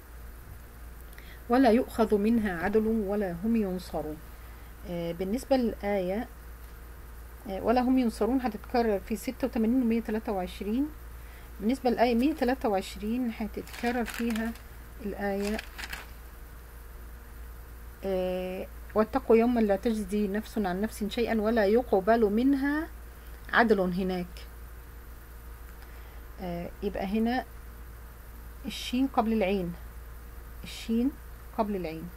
ولا يؤخذ منها عدل ولا هم ينصرون. آه بالنسبة للآية آه ولا هم ينصرون هتتكرر في ستة وثمانين و مئة وثلاثة وعشرين. بالنسبة للآية مئة وثلاثة وعشرين هتتكرر فيها الآية آه واتقوا يوما لا تجزي نفس عن نفس شيئا ولا يقبل منها عدل. هناك آه يبقى هنا الشين قبل العين، الشين قبل العين،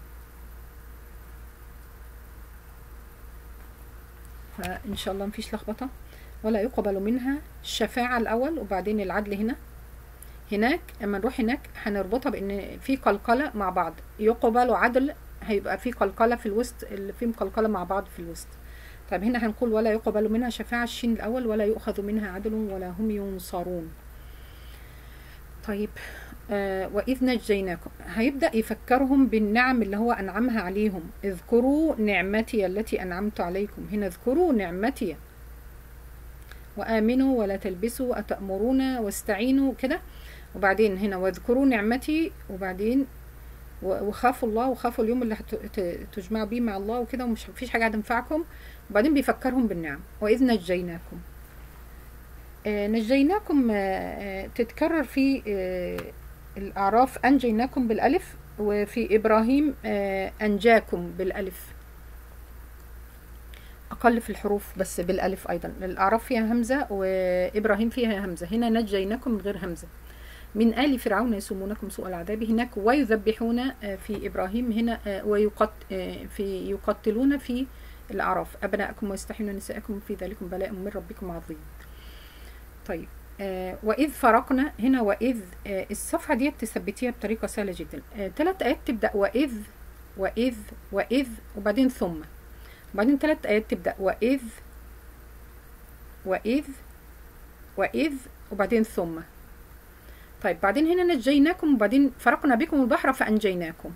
فإن شاء الله مفيش لخبطة. ولا يقبل منها الشفاعة الأول وبعدين العدل. هنا هناك اما نروح هناك هنربطها بان في قلقلة مع بعض، يقبل وعدل هيبقى في قلقلة في الوسط، اللي في مقلقلة مع بعض في الوسط. طيب هنا هنقول ولا يقبل منها شفاعة، الشين الأول، ولا يؤخذ منها عدل ولا هم ينصرون. طيب آه وإذ نجيناكم، هيبدأ يفكرهم بالنعم اللي هو أنعمها عليهم. اذكروا نعمتي التي أنعمت عليكم. هنا اذكروا نعمتي وآمنوا ولا تلبسوا أتأمرون واستعينوا كده، وبعدين هنا واذكروا نعمتي، وبعدين وخافوا الله وخافوا اليوم اللي تجمعوا بيه مع الله وكده، ومش فيش حاجة هتنفعكم. وبعدين بيفكرهم بالنعم. وإذ نجيناكم، آه نجيناكم آه تتكرر في آه الأعراف أنجيناكم بالألف، وفي إبراهيم آه أنجاكم بالألف، أقل في الحروف بس بالألف. أيضا الأعراف فيها همزة وإبراهيم فيها همزة. هنا نجيناكم من غير همزة. من آل فرعون يسومونكم سوء العذاب، هناك ويذبحون في إبراهيم، هنا ويقت في يقتلون في الأعراف أبناءكم ويستحيون نساءكم في ذلكم بلاء من ربكم عظيم. طيب آه وإذ فرقنا، هنا وإذ آه الصفحة دي تثبتيها بطريقة سهلة جدا. آه ثلاث آيات تبدأ وإذ وإذ وإذ وبعدين ثم، وبعدين ثلاث آيات تبدأ وإذ وإذ وإذ وبعدين ثم. طيب بعدين هنا نجيناكم وبعدين فرقنا بكم البحر فأنجيناكم.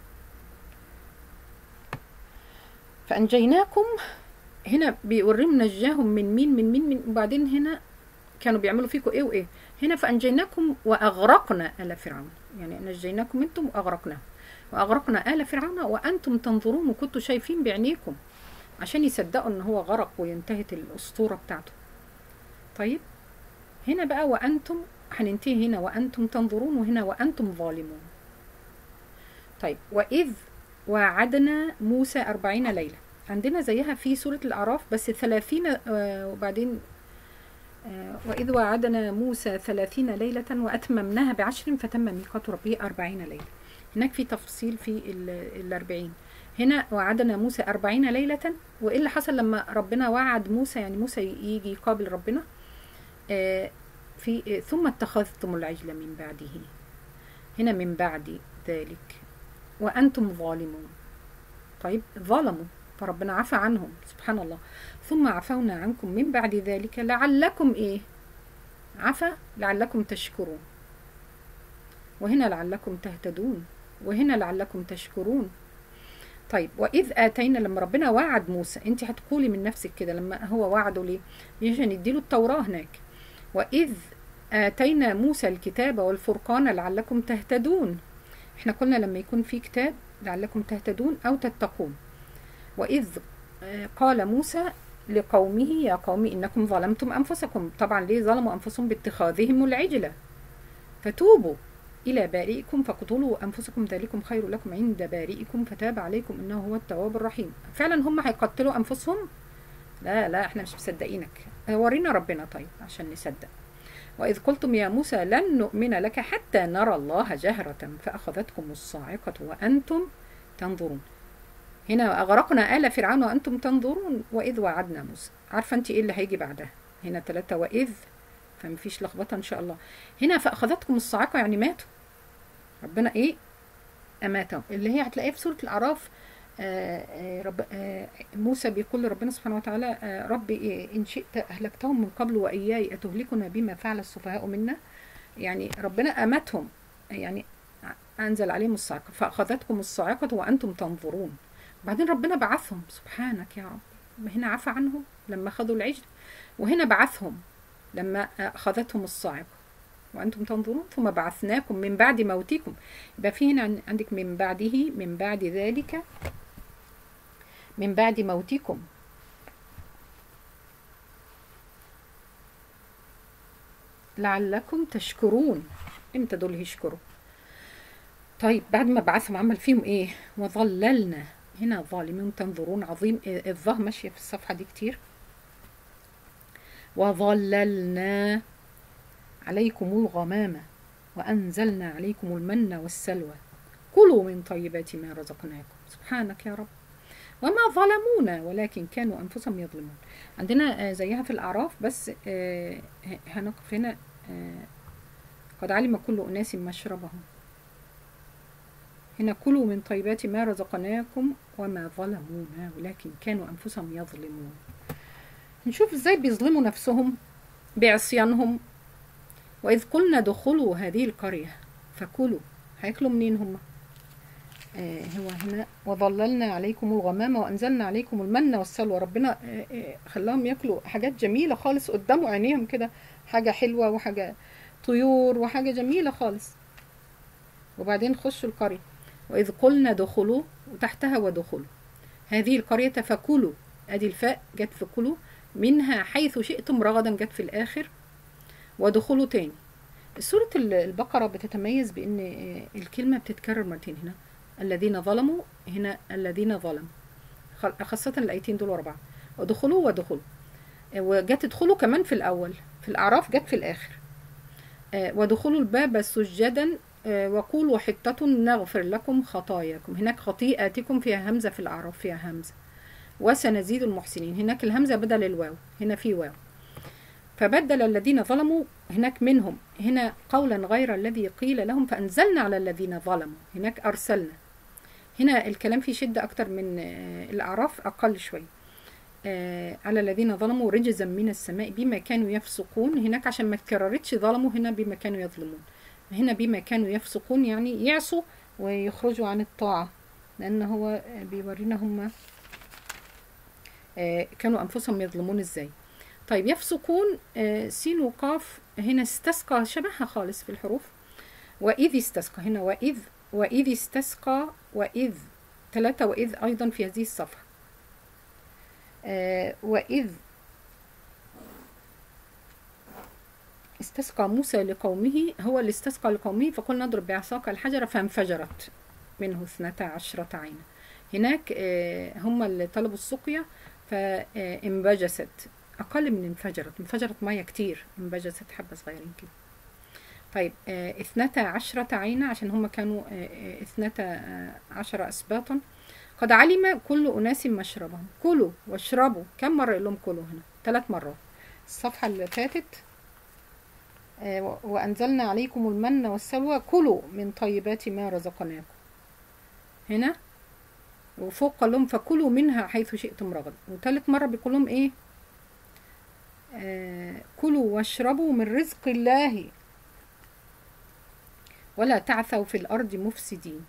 فأنجيناكم هنا بيوريهم نجاهم من مين من مين من وبعدين هنا كانوا بيعملوا فيكم ايه وايه. هنا فأنجيناكم وأغرقنا آل فرعون، يعني نجيناكم انتم وأغرقنا وأغرقنا آل فرعون وأنتم تنظرون، وكنتوا شايفين بعينيكم عشان يصدقوا ان هو غرق وينتهت الأسطورة بتاعته. طيب هنا بقى وأنتم هننتهي هنا وأنتم تنظرون، وهنا وأنتم ظالمون. طيب وإذ وعدنا موسى أربعين ليلة، عندنا زيها في سورة الأعراف بس ثلاثين آه وبعدين آه وإذ وعدنا موسى ثلاثين ليلة وأتممناها بعشر فتم ميقات ربه أربعين ليلة. هناك في تفصيل في الأربعين. هنا وعدنا موسى أربعين ليلة، وإيه اللي حصل لما ربنا وعد موسى؟ يعني موسى يجي يقابل ربنا آه في ثم اتخذتم العجل من بعده. هنا من بعد ذلك وأنتم ظالمون. طيب ظلموا فربنا عفى عنهم سبحان الله. ثم عفونا عنكم من بعد ذلك لعلكم ايه؟ عفى لعلكم تشكرون، وهنا لعلكم تهتدون، وهنا لعلكم تشكرون. طيب وإذ آتينا، لما ربنا وعد موسى، انت هتقولي من نفسك كده لما هو وعده ليه؟ عشان يديله التوراة هناك. وإذ آتينا موسى الكتاب والفرقان لعلكم تهتدون. احنا قلنا لما يكون في كتاب لعلكم تهتدون أو تتقون. وإذ قال موسى لقومه يا قوم إنكم ظلمتم أنفسكم. طبعا ليه ظلموا أنفسهم؟ باتخاذهم العجلة. فتوبوا إلى بارئكم فاقتلوا أنفسكم ذلكم خير لكم عند بارئكم فتاب عليكم إنه هو التواب الرحيم. فعلا هم هيقتلوا أنفسهم؟ لا لا احنا مش مصدقينك، ورينا ربنا طيب عشان نصدق. وإذ قلتم يا موسى لن نؤمن لك حتى نرى الله جهرة فأخذتكم الصاعقة وأنتم تنظرون. هنا أغرقنا آل فرعون وأنتم تنظرون. وإذ وعدنا موسى. عارفة أنت إيه اللي هيجي بعدها؟ هنا ثلاثة وإذ، فمفيش لخبطة إن شاء الله. هنا فأخذتكم الصاعقة يعني ماتوا، ربنا إيه؟ أماتهم، اللي هي هتلاقيها في سورة الأعراف. آه رب آه موسى بيقول لربنا سبحانه وتعالى آه ربي إيه إن شئت أهلكتهم من قبل وإياي أتهلكنا بما فعل السفهاء منا. يعني ربنا أماتهم، يعني أنزل عليهم الصاعقة. فأخذتكم الصاعقة وأنتم تنظرون. بعدين ربنا بعثهم سبحانك يا رب. هنا عفى عنهم لما أخذوا العجل، وهنا بعثهم لما أخذتهم الصاعقة وأنتم تنظرون. ثم بعثناكم من بعد موتكم. يبقى في هنا عندك من بعده، من بعد ذلك، من بعد موتكم. لعلكم تشكرون. امتى دول يشكروا؟ طيب بعد ما بعثهم عمل فيهم ايه؟ وظللنا. هنا ظالمين تنظرون عظيم، الظه ماشيه في الصفحه دي كتير. وظللنا عليكم الغمامة وأنزلنا عليكم المن والسلوى كلوا من طيبات ما رزقناكم. سبحانك يا رب. وما ظلمونا ولكن كانوا أنفسهم يظلمون. عندنا زيها في الأعراف بس هنقف هنا. قد علم كل أناس مشربهم. هنا كلوا من طيبات ما رزقناكم وما ظلمونا ولكن كانوا أنفسهم يظلمون. نشوف ازاي بيظلموا نفسهم بعصيانهم. وإذ قلنا دخلوا هذه القرية فكلوا. هياكلوا منين هم؟ آه هو هنا وظللنا عليكم الغمامة وأنزلنا عليكم المن والسلوى. ربنا آه آه خلاهم ياكلوا حاجات جميلة خالص قدامه عينيهم كده، حاجة حلوة وحاجة طيور وحاجة جميلة خالص. وبعدين خشوا القرية. وإذ قلنا دخلوا وتحتها ودخلوا هذه القرية فكلوا. ادي الفاء جت في كلوا، منها حيث شئتم رغدا جت في الآخر، ودخلوا تاني. سورة البقرة بتتميز بأن الكلمة بتتكرر مرتين. هنا الذين ظلموا، هنا الذين ظلموا، خاصة الآيتين دول ورا بعض. ودخلوا ودخلوا، وجت ادخلوا كمان في الأول. في الأعراف جت في الآخر. ودخلوا الباب سجدا وقولوا حطة نغفر لكم خطاياكم. هناك خطيئاتكم فيها همزة، في الأعراف فيها همزة. وسنزيد المحسنين، هناك الهمزة بدل الواو، هنا في واو. فبدل الذين ظلموا هناك منهم، هنا قولا غير الذي قيل لهم فأنزلنا على الذين ظلموا، هناك أرسلنا. هنا الكلام فيه شدة أكتر من الأعراف، أقل شوي. آه على الذين ظلموا رجزا من السماء بما كانوا يفسقون. هناك عشان ما تكررتش ظلموا، هنا بما كانوا يظلمون. هنا بما كانوا يفسقون يعني يعصوا ويخرجوا عن الطاعة، لأن هو بيورينا هم آه كانوا أنفسهم يظلمون إزاي. طيب يفسقون آه سين وقاف هنا استسقى شبهها خالص في الحروف. وإذ استسقى هنا وإذ وإذ استسقى وإذ ثلاثة وإذ أيضا في هذه الصفحة. آه وإذ استسقى موسى لقومه، هو اللي استسقى لقومه فقلنا نضرب بعصاك الحجر فانفجرت منه اثنتا عشرة عينا. هناك آه هم اللي طلبوا السقيا فانبجست، أقل من انفجرت، انفجرت مية كتير، انبجست حبة صغيرين كده. طيب آه اثنتا عشرة عينا عشان هم كانوا آه اثنتا آه عشر أسباطا. قد علم كل أناس مشربهم، كلوا واشربوا. كم مرة يقول لهم كلوا هنا؟ ثلاث مرات. الصفحة اللي فاتت آه وأنزلنا عليكم المن والسلوى كلوا من طيبات ما رزقناكم. هنا وفوق قال لهم فكلوا منها حيث شئتم رغدا. وثالث مرة بيقول لهم ايه؟ آه كلوا واشربوا من رزق الله ولا تعثوا في الأرض مفسدين.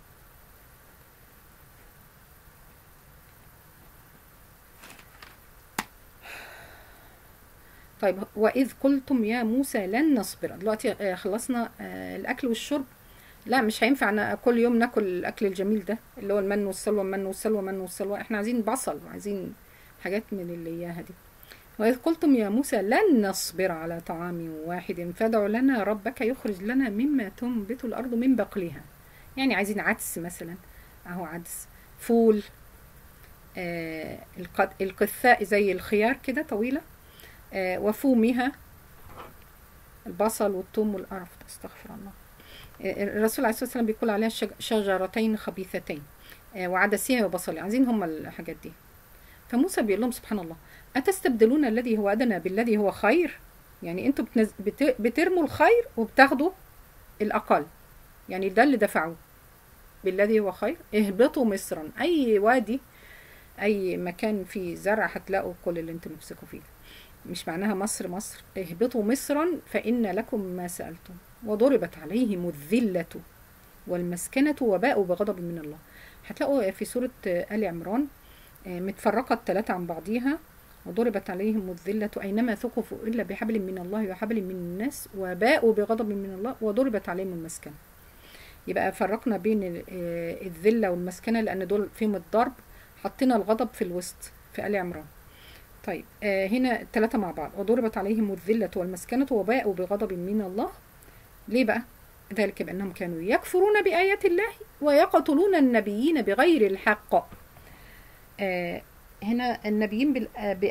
طيب وإذ قلتم يا موسى لن نصبر. دلوقتي خلصنا الأكل والشرب، لا مش هينفع كل يوم ناكل الأكل الجميل ده اللي هو المن والسلوى المن والسلوى المن والسلوى. احنا عايزين بصل وعايزين حاجات من اللي إياها دي. وإذ قلتم يا موسى لن نصبر على طعام واحد فادع لنا ربك يخرج لنا مما تنبت الأرض من بقلها. يعني عايزين عدس مثلا، أهو عدس، فول، آه القثاء زي الخيار كده طويلة، آه وفومها البصل والثوم والقرف، استغفر الله. آه الرسول عليه الصلاة والسلام بيقول عليها شجرتين خبيثتين، آه وعدسها وبصل، عايزين هم الحاجات دي. فموسى بيقول لهم سبحان الله أتستبدلون الذي هو أدنى بالذي هو خير. يعني انتوا بتنز... بت... بترموا الخير وبتاخدوا الأقل، يعني ده اللي دفعوه بالذي هو خير. اهبطوا مصرا، أي وادي أي مكان فيه زرع هتلاقوا كل اللي انتوا نفسكوا فيه. مش معناها مصر مصر، اهبطوا مصرا فإن لكم ما سألتم وضربت عليهم الذلة والمسكنة وباءوا بغضب من الله. هتلاقوا في سورة آل عمران متفرقة الثلاثة عن بعضيها. وضربت عليهم الذلة أينما ثقفوا إلا بحبل من الله وحبل من الناس وباءوا بغضب من الله وضربت عليهم المسكنة. يبقى فرقنا بين الذلة والمسكنة لأن دول فيهم الضرب، حطينا الغضب في الوسط في آل عمران. طيب هنا الثلاثة مع بعض وضربت عليهم الذلة والمسكنة وباءوا بغضب من الله. ليه بقى؟ ذلك بأنهم كانوا يكفرون بآيات الله ويقتلون النبيين بغير الحق. آه هنا النبيين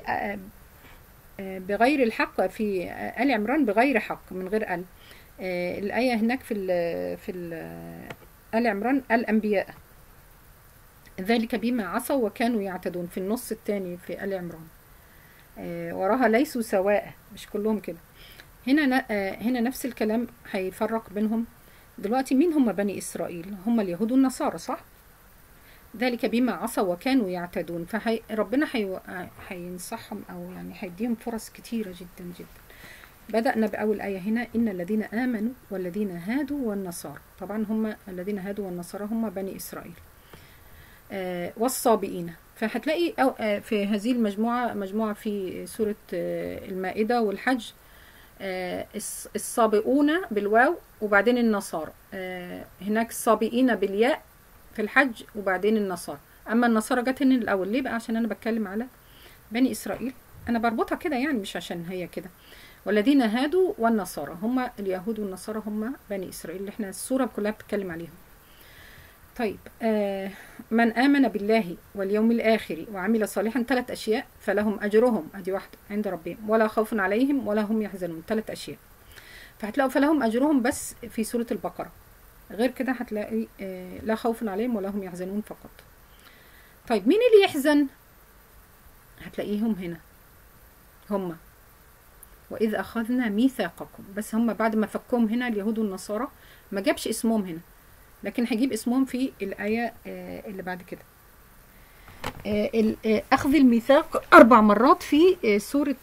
بغير الحق في آل عمران بغير حق من غير ال. آه الآية هناك في ال في ال آل عمران الأنبياء ذلك بما عصوا وكانوا يعتدون. في النص الثاني في آل عمران آه وراها ليسوا سواء، مش كلهم كده. هنا آه هنا نفس الكلام هيفرق بينهم. دلوقتي مين هم بني إسرائيل؟ هم اليهود والنصارى، صح؟ ذلك بما عصوا وكانوا يعتدون. فربنا هينصحهم أو يعني هيديهم فرص كتيرة جدا جدا. بدأنا بأول آية هنا إن الذين آمنوا والذين هادوا والنصارى. طبعا هم الذين هادوا والنصارى هم بني إسرائيل. آه والصابئين. فهتلاقي أو آه في هذه المجموعة مجموعة في سورة آه المائدة والحج آه الصابئون بالواو وبعدين النصارى. آه هناك الصابئين بالياء في الحج وبعدين النصارى. اما النصارى جت هنا الاول. ليه بقى؟ عشان انا بتكلم على بني اسرائيل، انا بربطها كده يعني مش عشان هي كده. والذين هادوا والنصارى هم اليهود والنصارى هم بني اسرائيل اللي احنا السوره كلها بتتكلم عليهم. طيب آه من امن بالله واليوم الاخر وعمل صالحا، ثلاث اشياء، فلهم اجرهم، ادي واحده عند ربهم، ولا خوف عليهم ولا هم يحزنون، ثلاث اشياء. فهتلاقوا فلهم اجرهم بس في سوره البقره، غير كده هتلاقي آه لا خوف عليهم ولا هم يحزنون فقط. طيب مين اللي يحزن؟ هتلاقيهم هنا هم وإذ أخذنا ميثاقكم، بس هم بعد ما فكهم هنا اليهود والنصارى ما جابش اسمهم هنا، لكن هجيب اسمهم في الآية آه اللي بعد كده. أخذ الميثاق أربع مرات في سورة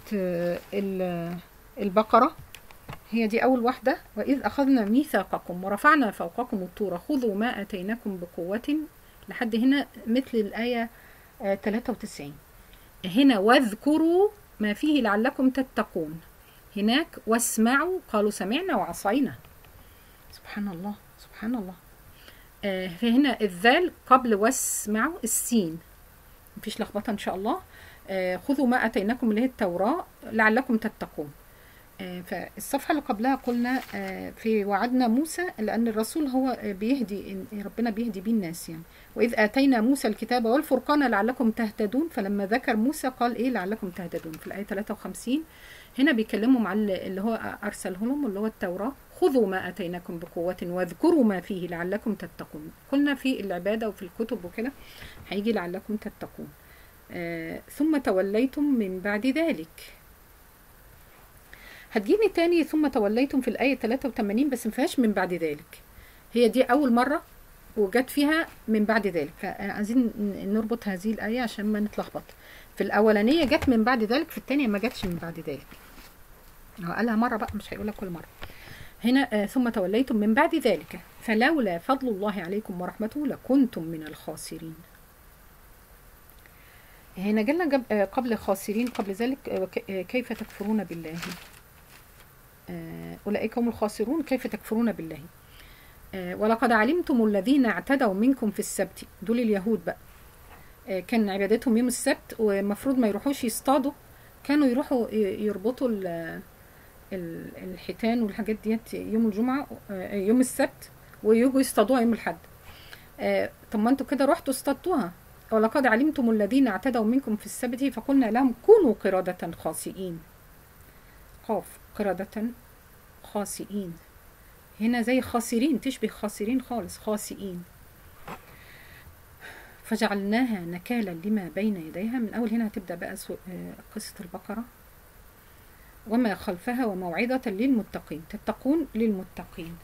البقرة. هي دي أول واحدة، وإذ أخذنا ميثاقكم ورفعنا فوقكم الطور خذوا ما آتيناكم بقوة، لحد هنا مثل الآية ثلاثة وتسعين. هنا واذكروا ما فيه لعلكم تتقون، هناك واسمعوا قالوا سمعنا وعصينا. سبحان الله سبحان الله. آه فهنا الذال قبل واسمعوا السين، مفيش لخبطه ان شاء الله. آه خذوا ما اتيناكم اللي هي التوراه لعلكم تتقون. آه فالصفحه اللي قبلها قلنا آه في وعدنا موسى، لان الرسول هو بيهدي، ربنا بيهدي بيه الناس يعني. واذ اتينا موسى الكتاب والفرقان لعلكم تهتدون، فلما ذكر موسى قال ايه لعلكم تهتدون في الايه ثلاثة وخمسين. هنا بيكلمهم على اللي هو ارسله لهم اللي هو التوراه، خذوا ما اتيناكم بقوه واذكروا ما فيه لعلكم تتقون. قلنا في العباده وفي الكتب وكده هيجي لعلكم تتقون. آه ثم توليتم من بعد ذلك، هتجيني تاني ثم توليتم في الايه ثلاثة وثمانين، بس ما فيهاش من بعد ذلك. هي دي اول مره وجت فيها من بعد ذلك، فعايزين نربط هذه الايه عشان ما نتلخبط. في الاولانيه جت من بعد ذلك، في الثانيه ما جتش من بعد ذلك. هو قالها مره بقى، مش هيقولها كل مره. هنا آه ثم توليتم من بعد ذلك فلولا فضل الله عليكم ورحمته لكنتم من الخاسرين. هنا جالنا جب آه قبل خاسرين، قبل ذلك آه كيف تكفرون بالله، آه اولئك هم الخاسرون كيف تكفرون بالله. آه ولقد علمتم الذين اعتدوا منكم في السبت، دول اليهود بقى. آه كان عبادتهم يوم السبت، ومفروض ما يروحوش يصطادوا، كانوا يروحوا يربطوا الحيتان والحاجات ديت يوم الجمعة يوم السبت، ويجوا يصطادوها يوم الحد. طب ما انتوا كده رحتوا اصطادتوها. ولقد علمتم الذين اعتدوا منكم في السبت فقلنا لهم كونوا قردة خاسئين. قاف قردة خاسئين، هنا زي خاسرين، تشبه خاسرين خالص، خاسئين. فجعلناها نكالا لما بين يديها. من اول هنا هتبدأ بقى قصة البقرة وما خلفها وموعظة للمتقين، تتقون للمتقين.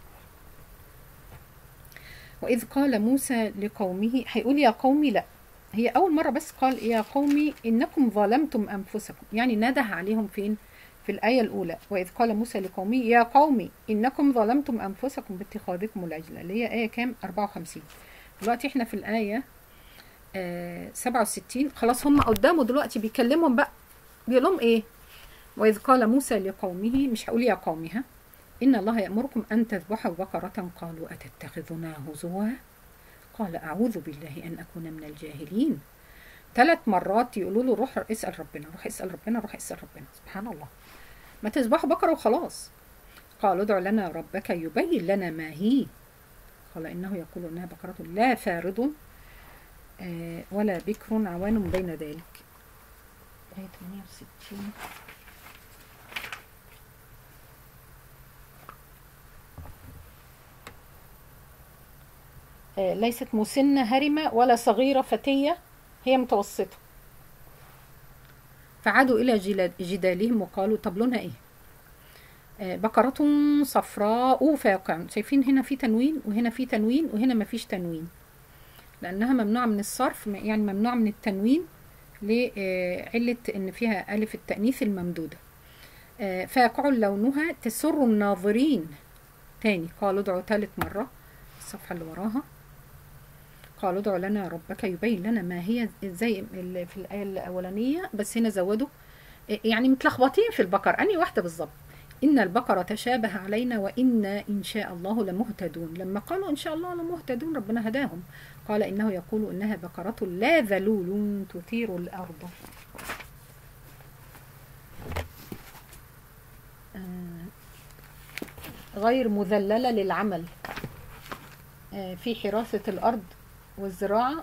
وإذ قال موسى لقومه، هيقول يا قومي لا، هي أول مرة بس قال يا قومي إنكم ظلمتم أنفسكم، يعني نده عليهم فين؟ في الآية الأولى. وإذ قال موسى لقومه يا قومي إنكم ظلمتم أنفسكم باتخاذكم العجل، اللي هي آية كام؟ أربعة وخمسين. دلوقتي احنا في الآية آه سبعة وستين. خلاص هم قدامه دلوقتي بيكلمهم بقى، بيقول لهم إيه؟ وإذ قال موسى لقومه، مش هقول يا قومها، إن الله يأمركم أن تذبحوا بقرة قالوا أتتخذنا هزوا قال أعوذ بالله أن أكون من الجاهلين. ثلاث مرات يقولوا له روح اسأل ربنا، روح اسأل ربنا، روح اسأل ربنا. سبحان الله، ما تذبحوا بقرة وخلاص. قالوا ادع لنا ربك يبين لنا ما هي قال إنه يقول إنها بقرة لا فارض ولا بكر عوان بين ذلك. آية ثمانية وستين. ليست مسنة هرمة ولا صغيرة فتية، هي متوسطة. فعادوا إلى جدالهم وقالوا طب لونها إيه؟ بقرة صفراء فاقع. شايفين هنا في تنوين وهنا في تنوين وهنا ما فيش تنوين، لأنها ممنوعة من الصرف، يعني ممنوعة من التنوين لعلة إن فيها ألف التأنيث الممدودة. فاقع لونها تسر الناظرين. تاني قالوا ادعوا ثالث مرة الصفحة اللي وراها، قالوا ادعوا لنا ربك يبين لنا ما هي، زي في الآية الأولانية بس هنا زودوا، يعني متلخبطين في البقر أنهي واحدة بالظبط. إن البقرة تشابه علينا وإنا إن شاء الله لمهتدون. لما قالوا إن شاء الله لمهتدون ربنا هداهم. قال إنه يقول إنها بقرة لا ذلول تثير الأرض. غير مذللة للعمل في حراسة الأرض والزراعة،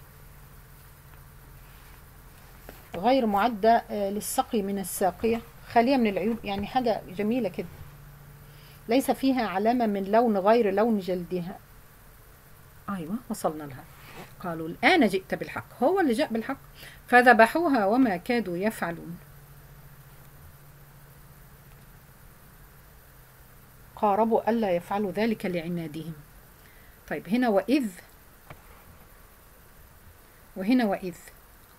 غير معدة للسقي من الساقية، خالية من العيوب، يعني حاجة جميلة كده. ليس فيها علامة من لون غير لون جلدها. أيوة وصلنا لها. قالوا الآن جئت بالحق، هو اللي جاء بالحق. فذبحوها وما كادوا يفعلون. قاربوا ألا يفعلوا ذلك لعنادهم. طيب هنا وإذ وهنا وإذ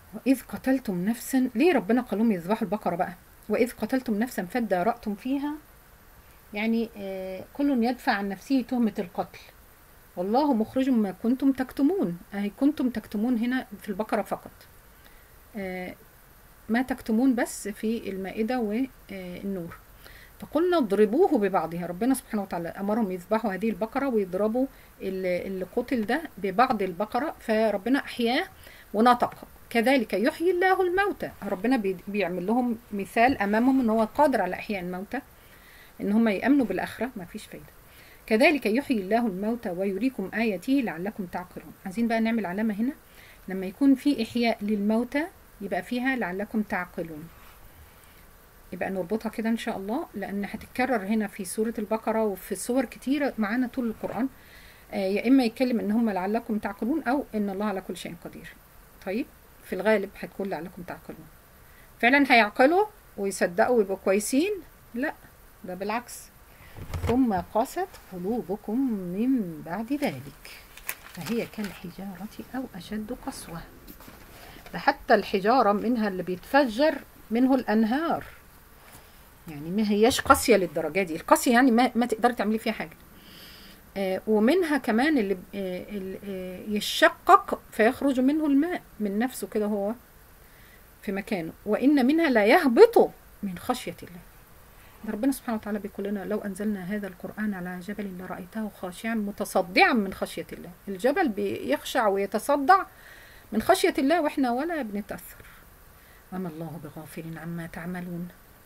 وإذ قتلتم نفسا، ليه ربنا قال لهم يذبحوا البقرة بقى؟ وإذ قتلتم نفسا فادارأتم فيها، يعني آه كل يدفع عن نفسه تهمة القتل، والله مخرج ما كنتم تكتمون. أي كنتم تكتمون هنا في البقرة فقط، آه ما تكتمون بس في المائدة والنور. فقلنا اضربوه ببعضها، ربنا سبحانه وتعالى أمرهم يذبحوا هذه البقرة ويضربوا اللي قتل ده ببعض البقرة، فربنا أحياه ونطق. كذلك يحيي الله الموتى، ربنا بيعمل لهم مثال أمامهم أنه هو قادر على إحياء الموتى، إن هم يأمنوا بالآخرة، ما فيش فايدة. كذلك يحيي الله الموتى ويريكم آياته لعلكم تعقلون. عايزين بقى نعمل علامة هنا، لما يكون في إحياء للموتى يبقى فيها لعلكم تعقلون، يبقى نربطها كده إن شاء الله، لأن هتتكرر هنا في سورة البقرة وفي سور كتيرة معانا طول القرآن. آه يا إما يتكلم إن هم لعلكم تعقلون، أو إن الله على كل شيء قدير. طيب في الغالب هتكون لعلكم تعقلون. فعلا هيعقلوا ويصدقوا ويبقوا كويسين؟ لا، ده بالعكس. ثم قست قلوبكم من بعد ذلك فهي كالحجارة أو أشد قسوة. ده حتى الحجارة منها اللي بيتفجر منه الأنهار، يعني ما هياش قاسية للدرجة دي. القاسية يعني ما, ما تقدر تعملي فيها حاجة. آه ومنها كمان اللي آه آه يشقق فيخرج منه الماء من نفسه كده هو في مكانه. وإن منها لا يهبط من خشية الله. ده ربنا سبحانه وتعالى بيقول لنا لو أنزلنا هذا القرآن على جبل لرأيته خاشعا متصدعا من خشية الله. الجبل بيخشع ويتصدع من خشية الله، وإحنا ولا بنتأثر. وما الله بغافل عما تعملون.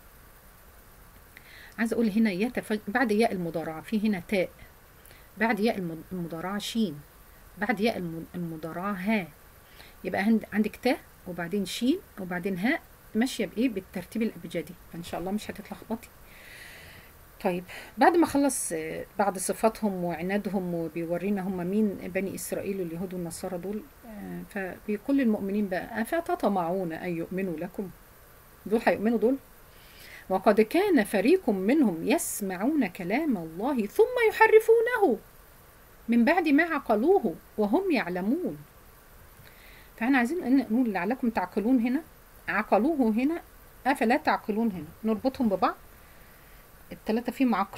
عايز أقول هنا يتفج... بعد ياء المضارعة في هنا تاء، بعد ياء المضارعة شين، بعد ياء المضارعة ها. يبقى عندك تاء وبعدين شين وبعدين هاء، ماشية بإيه؟ بالترتيب الأبجدي، فإن شاء الله مش هتتلخبطي. طيب بعد ما خلص بعد صفاتهم وعنادهم وبيورينا هم مين بني إسرائيل اليهود والنصارى دول، فبيقول للمؤمنين بقى أفتطمعون أن يؤمنوا لكم؟ دول هيؤمنوا دول؟ وقد كان فريق منهم يسمعون كلام الله ثم يحرفونه من بعد ما عقلوه وهم يعلمون. فاحنا عايزين نقول لعلكم تعقلون هنا، عقلوه هنا، أفلا تعقلون هنا، نربطهم ببعض. الثلاثة فيهم عقل.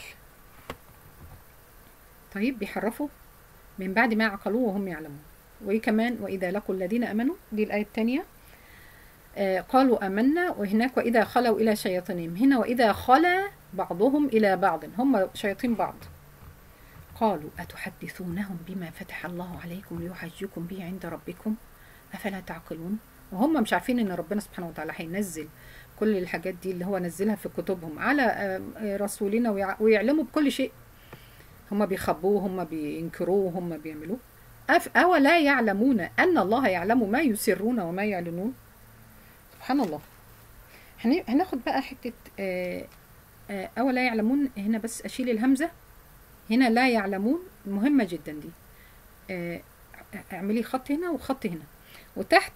طيب بيحرفوا من بعد ما عقلوه وهم يعلمون. وإيه كمان؟ وإذا لقوا الذين أمنوا، دي الآية الثانية، آه قالوا آمنا. وهناك وإذا خلوا إلى شياطينهم، هنا وإذا خلا بعضهم إلى بعض، هم شياطين بعض. قالوا أتحدثونهم بما فتح الله عليكم ليحجكم به عند ربكم أفلا تعقلون. وهم مش عارفين إن ربنا سبحانه وتعالى هينزل كل الحاجات دي اللي هو نزلها في كتبهم على رسولنا ويعلموا بكل شيء. هم بيخبوه، هم بينكروه، هم بيعملوه. أولا يعلمون أن الله يعلم ما يسرون وما يعلنون. سبحان الله. هناخد بقى حتة أولا يعلمون هنا، بس أشيل الهمزة هنا، لا يعلمون مهمة جدا دي. اعملي خط هنا وخط هنا وتحت.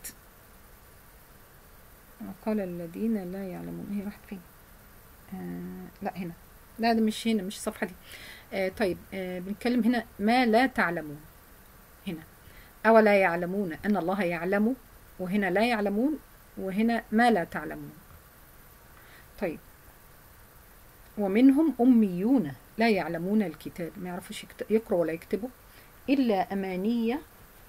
قال الذين لا يعلمون، هي راحت فين؟ آه لا هنا، لا ده مش هنا، مش الصفحة دي. آه طيب آه بنتكلم هنا ما لا تعلمون. هنا أولا يعلمون أن الله يعلم، وهنا لا يعلمون، وهنا ما لا تعلمون. طيب ومنهم أميون لا يعلمون الكتاب، ما يعرفوش يقرأوا ولا يكتبوا إلا أمانية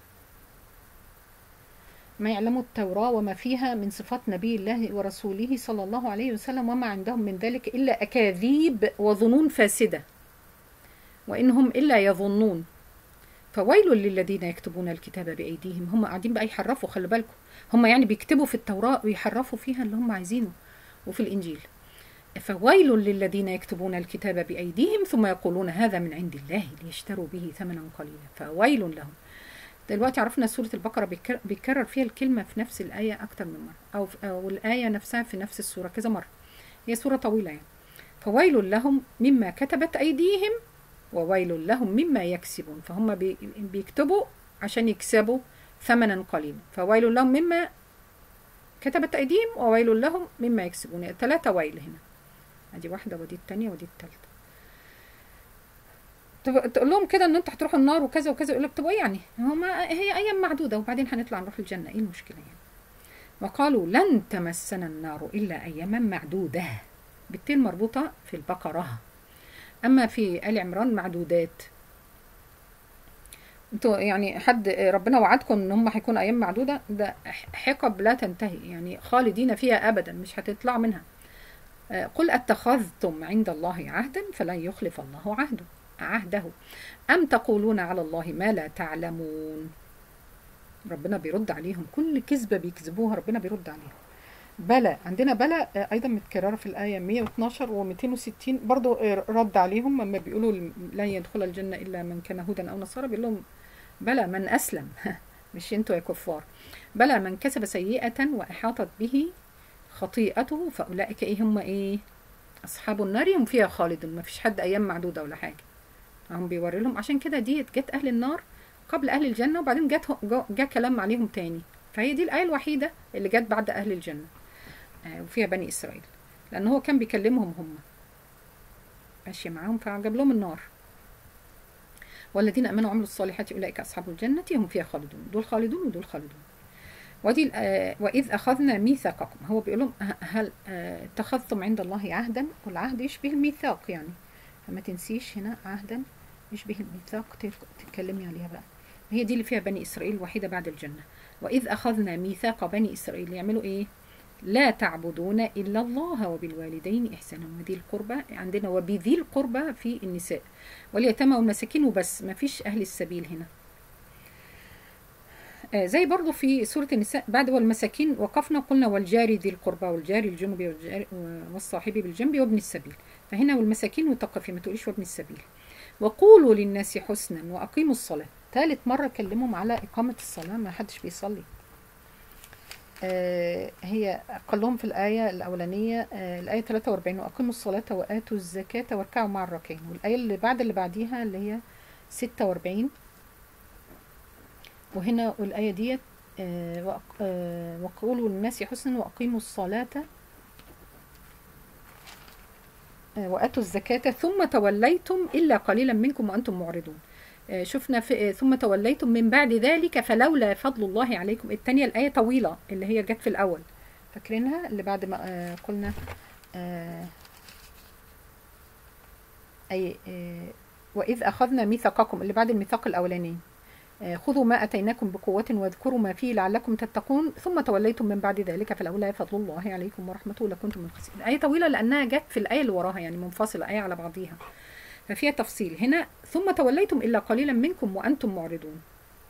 ما يعلموا التوراة وما فيها من صفات نبي الله ورسوله صلى الله عليه وسلم، وما عندهم من ذلك إلا أكاذيب وظنون فاسدة، وإنهم إلا يظنون. فويل للذين يكتبون الكتاب بأيديهم. هم قاعدين بقى يحرفوا، خلي بالكم، هم يعني بيكتبوا في التوراة ويحرفوا فيها اللي هم عايزينه، وفي الإنجيل. فويل للذين يكتبون الكتاب بأيديهم ثم يقولون هذا من عند الله ليشتروا به ثمنا قليلا فويل لهم. دلوقتي عرفنا سورة البقرة بيكرر فيها الكلمة في نفس الآية أكتر من مرة، أو, أو الآية نفسها في نفس السورة كذا مرة. هي سورة طويلة يعني. فويل لهم مما كتبت أيديهم وويل لهم مما يكسبون. فهم بيكتبوا عشان يكسبوا ثمنا قليلا. فويل لهم مما كتبت أيديهم وويل لهم مما يكسبون. ثلاثة ويل هنا، ادي واحدة ودي الثانية ودي الثالثة. تقول لهم كده ان انتوا هتروحوا النار وكذا وكذا، يقول لك طب ايه يعني؟ هما هي ايام معدوده وبعدين هنطلع نروح الجنه، ايه المشكله يعني؟ وقالوا لن تمسنا النار إلا أياما معدودة، بالتين مربوطة في البقرة. أما في آل عمران معدودات. انتوا يعني حد ربنا وعدكم ان هم هيكون ايام معدوده؟ ده حقب لا تنتهي، يعني خالدين فيها ابدا، مش هتطلعوا منها. قل اتخذتم عند الله عهدا فلن يخلف الله عهده عهده ام تقولون على الله ما لا تعلمون. ربنا بيرد عليهم كل كذبه بيكذبوها، ربنا بيرد عليهم. بلى، عندنا بلى ايضا متكرره في الايه مية واتناشر و مئتين وستين برضو رد عليهم لما بيقولوا لن يدخل الجنه الا من كان هودا او نصارى، بيقول لهم بلى من أسلم مش انتوا يا كفار. بلى من كسب سيئة وأحاطت به خطيئته فأولئك إيه هم إيه؟ أصحاب النار هم فيها خالدون. ما فيش حد أيام معدودة ولا حاجة، هم بيوري لهم. عشان كده دي جت أهل النار قبل أهل الجنة، وبعدين جت جاء كلام عليهم تاني. فهي دي الآية الوحيدة اللي جت بعد أهل الجنة آه وفيها بني إسرائيل، لأن هو كان بيكلمهم هم ماشية معاهم فجاب لهم النار. والذين امنوا وعملوا الصالحات اولئك اصحاب الجنه هم فيها خالدون. دول خالدون ودول خالدون. ودي آه واذ اخذنا ميثاقكم، هو بيقول لهم هل آه اتخذتم عند الله عهدا؟ والعهد يشبه الميثاق يعني، فما تنسيش هنا عهدا يشبه الميثاق تتكلمي عليها بقى. هي دي اللي فيها بني اسرائيل الوحيده بعد الجنه. واذ اخذنا ميثاق بني اسرائيل يعملوا ايه؟ لا تعبدون إلا الله وبالوالدين إحسانا وذي القربى، عندنا وبذي القربى في النساء واليتامى والمساكين وبس، ما فيش أهل السبيل هنا. آه زي برضو في سورة النساء بعد والمساكين وقفنا قلنا والجاري ذي القربى والجاري الجنب والصاحب بالجنب وابن السبيل، فهنا والمساكين وتقفي ما تقوليش وابن السبيل. وقولوا للناس حسنا وأقيموا الصلاة، ثالث مرة كلمهم على إقامة الصلاة، ما حدش بيصلي. آه هي قال في الآية الأولانية آه الآية ثلاثة وأربعين وأقيموا الصلاة وآتوا الزكاة واركعوا مع الراكعين، والآية اللي بعد اللي بعديها اللي هي ستة وأربعين، وهنا والآية ديت آه آه وقولوا للناس حسنا وأقيموا الصلاة آه وآتوا الزكاة ثم توليتم إلا قليلا منكم وأنتم معرضون. شفنا في ثم توليتم من بعد ذلك فلولا فضل الله عليكم. الثانية الآية طويلة اللي هي جت في الأول، فاكرينها اللي بعد ما آه قلنا آه أي آه وإذ أخذنا ميثاقكم اللي بعد الميثاق الأولاني آه خذوا ما أتيناكم بقوة واذكروا ما فيه لعلكم تتقون ثم توليتم من بعد ذلك فلولا فضل الله عليكم ورحمته لكنتم من الخاسرين. الآية طويلة لأنها جت في الآية اللي وراها، يعني منفصلة آية على بعضيها، ففيها تفصيل. هنا ثم توليتم إلا قليلا منكم وأنتم معرضون.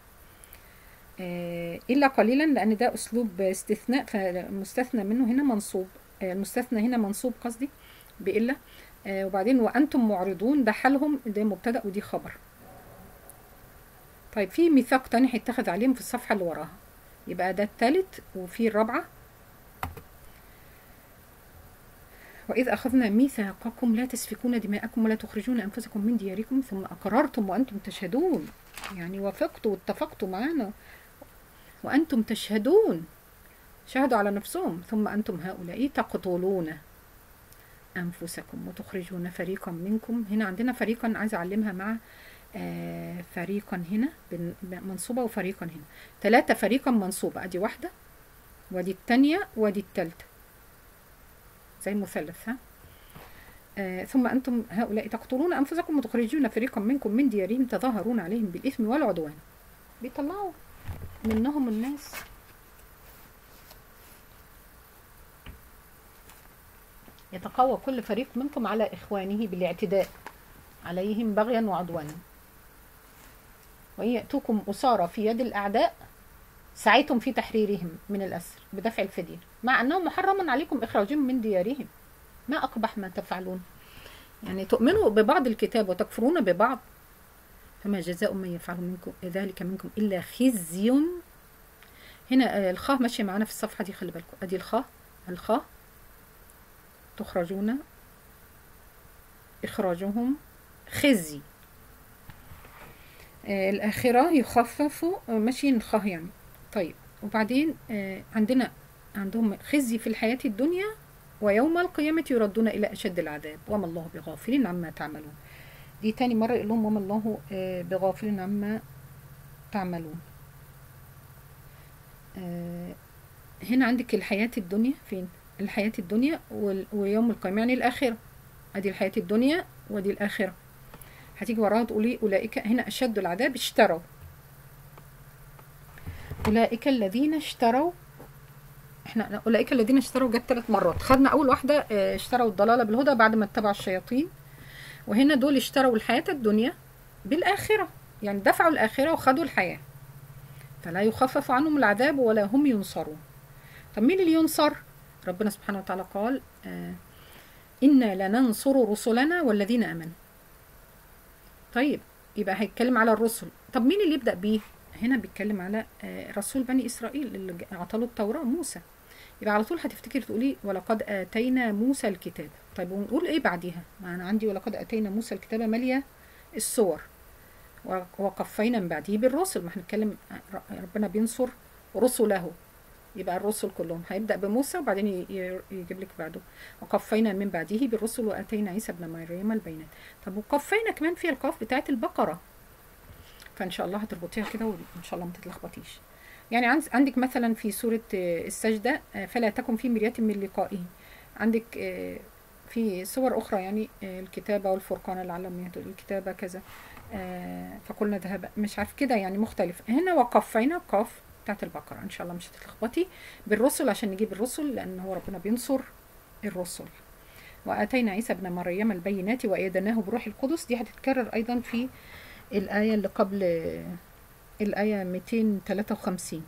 آه إلا قليلا لأن ده أسلوب استثناء، فمستثنى منه هنا منصوب، آه المستثنى هنا منصوب قصدي بإلا. آه وبعدين وأنتم معرضون ده حالهم، ده مبتدأ ودي خبر. طيب في ميثاق تاني هيتخذ عليهم في الصفحة اللي وراها، يبقى ده الثالث وفي الرابعة. وإذ أخذنا ميثاقكم لا تسفكون دماءكم ولا تخرجون أنفسكم من دياركم ثم أقررتم وأنتم تشهدون، يعني وافقتوا واتفقتوا معنا وأنتم تشهدون، شهدوا على نفسهم. ثم أنتم هؤلاء تقتلون أنفسكم وتخرجون فريقا منكم. هنا عندنا فريقا عايزة أعلمها مع آه فريقا هنا منصوبة وفريقا هنا ثلاثة، فريقا منصوبة أدي واحدة ودي الثانية ودي الثالثة زي المثلث. ها آه ثم أنتم هؤلاء تقتلون أنفسكم وتخرجون فريقا منكم من ديارهم تظاهرون عليهم بالإثم والعدوان، بيطلعوا منهم الناس. يتقوى كل فريق منكم على إخوانه بالاعتداء عليهم بغيا وعدوانا، وإن يأتوكم أسارى في يد الأعداء سعيتم في تحريرهم من الأسر بدفع الفدية مع أنه محرم عليكم إخراجهم من ديارهم، ما أقبح ما تفعلون. يعني تؤمنوا ببعض الكتاب وتكفرون ببعض، فما جزاء من يفعل منكم ذلك منكم إلا خزي. هنا الخاء ماشية معانا في الصفحة دي، خلي بالكم أدي الخاء، الخاء تخرجون إخراجهم خزي، آه الآخرة يخفف ماشيين الخاء يعني. طيب وبعدين آه عندنا عندهم خزي في الحياة الدنيا ويوم القيامة يردون إلى أشد العذاب وما الله بغافل عما تعملون. دي تاني مرة يقول لهم وما الله آه بغافل عما تعملون. آه هنا عندك الحياة الدنيا فين؟ الحياة الدنيا ويوم القيامة، يعني الآخرة. ادي الحياة الدنيا ودي الآخرة. هتيجي وراها تقولي أولئك، هنا أشد العذاب اشتروا، أولئك الذين اشتروا. احنا أولئك الذين اشتروا جت ثلاث مرات. خدنا أول واحدة اشتروا الضلالة بالهدى بعد ما اتبعوا الشياطين، وهنا دول اشتروا الحياة الدنيا بالآخرة، يعني دفعوا الآخرة وخدوا الحياة، فلا يخفف عنهم العذاب ولا هم ينصرون. طب مين اللي ينصر؟ ربنا سبحانه وتعالى قال آه إنا لننصر رسلنا والذين آمنوا. طيب يبقى هيتكلم على الرسل. طب مين اللي يبدأ بيه؟ هنا بيتكلم على آه رسول بني إسرائيل اللي عطاله التوراة، موسى. يبقى على طول هتفتكر تقولي ولقد آتينا موسى الكتاب. طيب ونقول ايه بعديها؟ ما انا عندي ولقد آتينا موسى الكتاب مالية السور، وقفينا من بعده بالرسل. ما هنتكلم ربنا بينصر رسله، يبقى الرسل كلهم هيبدأ بموسى وبعدين يجيب لك بعده وقفينا من بعده بالرسل وآتينا عيسى ابن مريم البينات. طب وقفينا كمان في القاف بتاعت البقرة، فإن شاء الله هتربطيها كده وإن شاء الله ما تتلخبطيش. يعني عندك مثلا في سورة السجدة فلا تكن في مرية من لقائه. عندك في صور أخرى يعني الكتابة والفرقان لعلهم يهتدون، الكتابة كذا فقلنا ذهب، مش عارف كده يعني مختلف. هنا وقفينا قاف بتاعت البقرة، إن شاء الله مش هتتلخبطي بالرسل عشان نجيب الرسل لأن هو ربنا بينصر الرسل. وآتينا عيسى ابن مريم البينات وأيدناه بروح القدس. دي هتتكرر أيضا في الآية اللي قبل الآية مئتين وثلاثة وخمسين.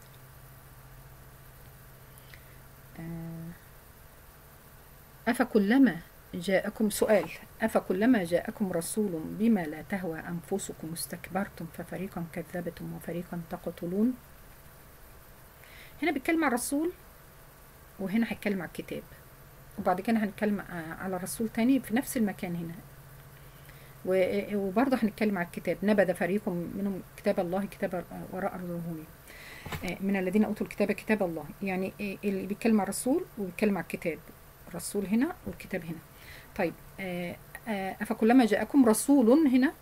أفكلما جاءكم سؤال أفكلما جاءكم رسول بما لا تهوى أنفسكم استكبرتم ففريقا كذبتم وفريقا تقتلون. هنا بيتكلم على الرسول وهنا هيتكلم على الكتاب، وبعد كده هنتكلم على الرسول تاني في نفس المكان هنا، وبرضه هنتكلم على الكتاب. نبذ فريق منهم كتاب الله كتاب وراء ظهورهم من الذين اوتوا الكتاب كتاب الله. يعني اللي بيتكلم على الرسول وبيتكلم على الكتاب، الرسول هنا والكتاب هنا. طيب أفكلما جاءكم رسول هنا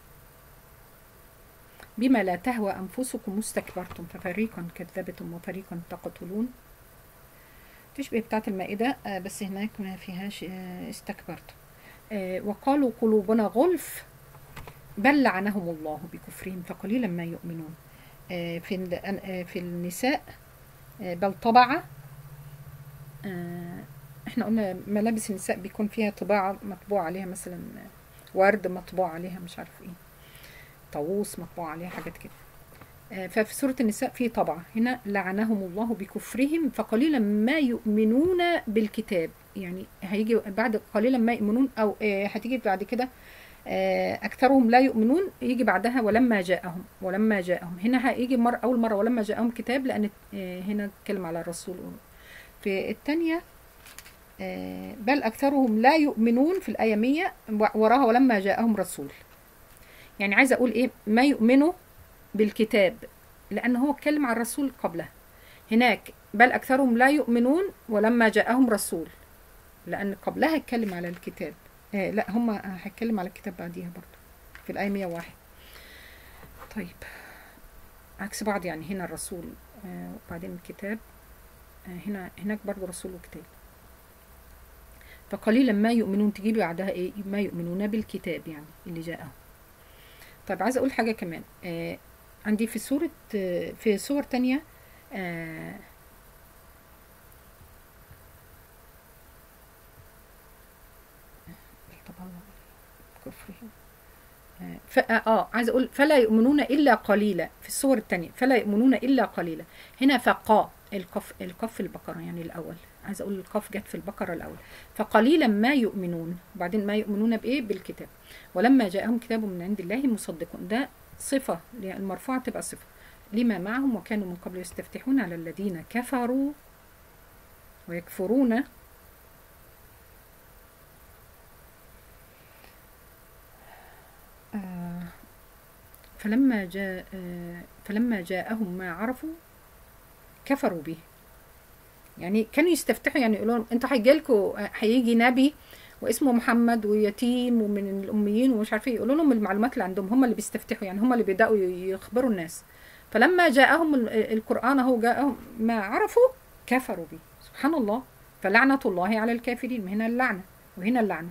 بما لا تهوى أنفسكم استكبرتم ففريقا كذبتم وفريقا تقتلون. تشبه بتاعة المائدة بس هناك ما فيهاش استكبرتم. وقالوا قلوبنا غلف بل لعنهم الله بكفرهم فقليلا ما يؤمنون. في في النساء بل طبع. احنا قلنا ملابس النساء بيكون فيها طباعة مطبوع عليها، مثلا ورد مطبوع عليها مش عارف ايه، طاووس مطبوع عليها، حاجات كده. ففي سورة النساء في طبعة. هنا لعنهم الله بكفرهم فقليلا ما يؤمنون بالكتاب. يعني هيجي بعد قليلا ما يؤمنون، او هتيجي بعد كده أكثرهم لا يؤمنون، يجي بعدها ولما جاءهم. ولما جاءهم هنا هيجي مرة أول مرة ولما جاءهم كتاب، لأن هنا اتكلم على الرسول. في الثانية بل أكثرهم لا يؤمنون في الآية مية وراها ولما جاءهم رسول. يعني عايزة أقول إيه؟ ما يؤمنوا بالكتاب لأن هو اتكلم على الرسول قبله. هناك بل أكثرهم لا يؤمنون ولما جاءهم رسول، لأن قبلها اتكلم على الكتاب. آه لا هم هيتكلم على الكتاب بعديها برضو في الآية مية وواحد. طيب عكس بعض، يعني هنا الرسول آه وبعدين الكتاب، آه هنا هناك برضو رسول وكتاب. فقليلا ما يؤمنون تجيب بعدها ايه؟ ما يؤمنون بالكتاب يعني اللي جاءهم. طيب عايزة أقول حاجة كمان. آه عندي في سورة آه في سور تانية آه طبعا كفرهم ف... اه عايزه اقول فلا يؤمنون الا قليلا. في السور الثانيه فلا يؤمنون الا قليلا. هنا فقا القف القف في البقره يعني الاول، عايزه اقول القف جت في البقره الاول. فقليلا ما يؤمنون، وبعدين ما يؤمنون بايه؟ بالكتاب. ولما جاءهم كتاب من عند الله مصدق، ده صفه المرفوعه تبقى صفه لما معهم وكانوا من قبل يستفتحون على الذين كفروا ويكفرون آه فلما جاء آه فلما جاءهم ما عرفوا كفروا به. يعني كانوا يستفتحوا، يعني يقولوا لهم انتوا هيجيلكوا هيجي نبي واسمه محمد ويتيم ومن الاميين ومش عارف ايه، يقولوا لهم المعلومات اللي عندهم، هم اللي بيستفتحوا، يعني هم اللي بيبداوا يخبروا الناس. فلما جاءهم القران اهو جاءهم ما عرفوا كفروا به، سبحان الله. فلعنة الله على الكافرين، هنا اللعنة وهنا اللعنة.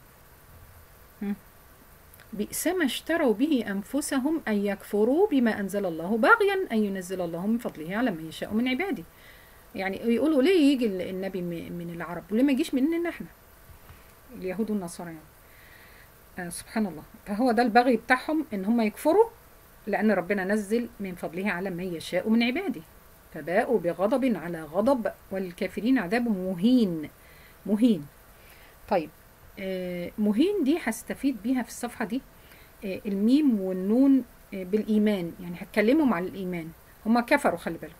بئس ما اشتروا به أنفسهم أن يكفروا بما أنزل الله بغيا أن ينزل الله من فضله على من يشاء من عباده. يعني يقولوا ليه يجي النبي من العرب وليه ما يجيش مننا احنا اليهود والنصارى يعني. آه سبحان الله. فهو ده البغي بتاعهم ان هم يكفروا لأن ربنا نزل من فضله على من يشاء من عباده، فباءوا بغضب على غضب والكافرين عذاب مهين. مهين. طيب آه مهين دي هستفيد بيها في الصفحة دي آه الميم والنون آه بالإيمان، يعني هتكلمهم عن الإيمان. هم كفروا، خلي بالكم.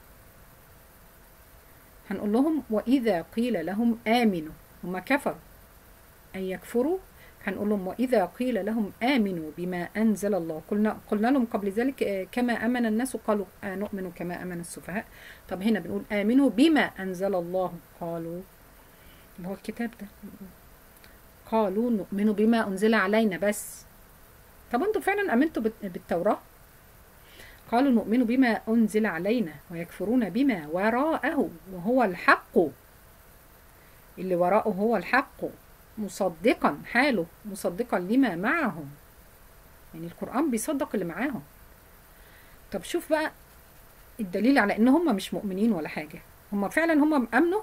هنقول لهم وإذا قيل لهم آمنوا، هم كفروا أن يكفروا، هنقول لهم وإذا قيل لهم آمنوا بما أنزل الله، قلنا قلنا لهم قبل ذلك كما آمن الناس قالوا نؤمن كما آمن السفهاء. طب هنا بنقول آمنوا بما أنزل الله، قالوا اللي هو الكتاب ده، قالوا نؤمن بما أنزل علينا بس. طب أنتوا فعلا آمنتوا بالتوراة؟ قالوا نؤمن بما أنزل علينا ويكفرون بما وراءه وهو الحق، اللي وراءه هو الحق، مصدقا حاله مصدقا لما معهم، يعني القرآن بيصدق اللي معاهم. طب شوف بقى الدليل على ان هم مش مؤمنين ولا حاجة، هم فعلا هم امنوا.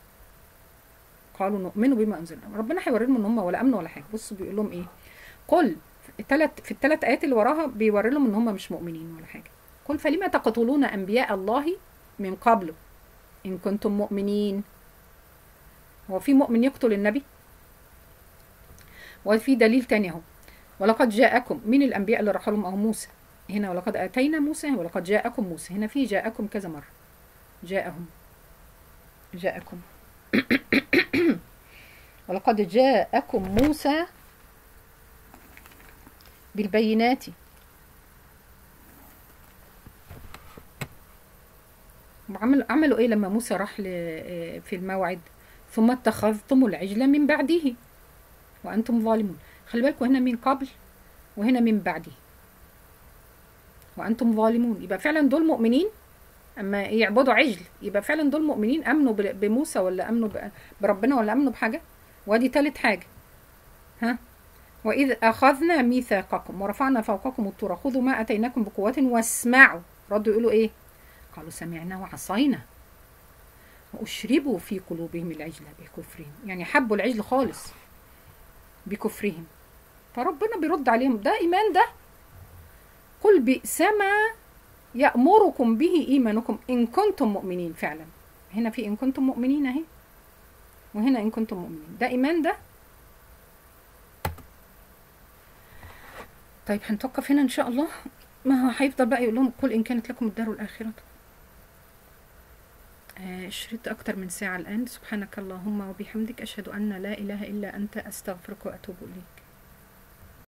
قالوا نؤمن بما انزل، ربنا هيوري لهم ان هم ولا امنوا ولا حاجة. بصوا بيقول لهم ايه، قل في الثلاث في الثلاث ايات اللي وراها بيوري لهم ان هم مش مؤمنين ولا حاجة. قل فلما تقتلون انبياء الله من قبل ان كنتم مؤمنين. هو في مؤمن يقتل النبي؟ وفي دليل تاني اهو، ولقد جاءكم من الانبياء اللي راح لهم اهو موسى هنا، ولقد اتينا موسى ولقد جاءكم موسى، هنا في جاءكم كذا مره، جاءهم جاءكم ولقد جاءكم موسى بالبينات. عملوا عملوا ايه لما موسى راح في الموعد؟ ثم اتخذتم العجل من بعده وانتم ظالمون. خلي بالكم هنا من قبل وهنا من بعده وانتم ظالمون، يبقى فعلا دول مؤمنين. اما يعبدوا عجل يبقى فعلا دول مؤمنين، امنوا بموسى ولا امنوا بربنا ولا امنوا بحاجه؟ وادي ثالث حاجه، ها واذ اخذنا ميثاقكم ورفعنا فوقكم الطور خذوا ما اتيناكم بقوه واسمعوا. ردوا يقولوا ايه؟ قالوا سمعنا وعصينا واشربوا في قلوبهم العجل بكفرهم، يعني حبوا العجل خالص بكفرهم. فربنا بيرد عليهم، ده ايمان ده؟ قل بئس ما يأمركم به ايمانكم ان كنتم مؤمنين. فعلا هنا في ان كنتم مؤمنين اهي، وهنا ان كنتم مؤمنين، ده ايمان ده؟ طيب هنتوقف هنا ان شاء الله. ما هو هيفضل بقى يقول لهم قل ان كانت لكم الدار الاخره. آه شريط اكتر من ساعه الان. سبحانك اللهم وبحمدك اشهد ان لا اله الا انت استغفرك واتوب اليك.